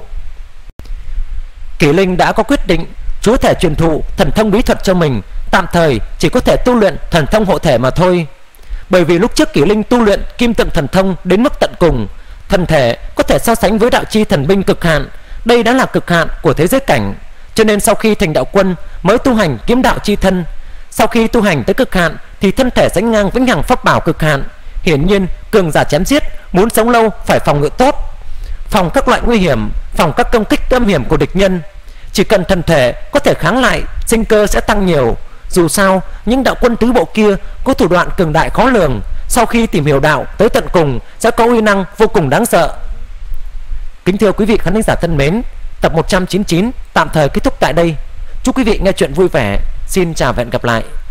Kỷ Linh đã có quyết định, chúa tể truyền thụ thần thông bí thuật cho mình, tạm thời chỉ có thể tu luyện thần thông hộ thể mà thôi. Bởi vì lúc trước Kỷ Linh tu luyện kim tượng thần thông đến mức tận cùng, thần thể có thể so sánh với đạo chi thần binh cực hạn, đây đã là cực hạn của thế giới cảnh. Cho nên sau khi thành đạo quân mới tu hành kiếm đạo chi thân. Sau khi tu hành tới cực hạn thì thân thể sánh ngang vĩnh hằng pháp bảo cực hạn. Hiển nhiên cường giả chém giết muốn sống lâu phải phòng ngự tốt, phòng các loại nguy hiểm, phòng các công kích âm hiểm của địch nhân. Chỉ cần thân thể có thể kháng lại, sinh cơ sẽ tăng nhiều. Dù sao những đạo quân tứ bộ kia có thủ đoạn cường đại khó lường, sau khi tìm hiểu đạo tới tận cùng sẽ có uy năng vô cùng đáng sợ. Kính thưa quý vị khán giả thân mến, tập 199 tạm thời kết thúc tại đây. Chúc quý vị nghe chuyện vui vẻ. Xin chào và hẹn gặp lại.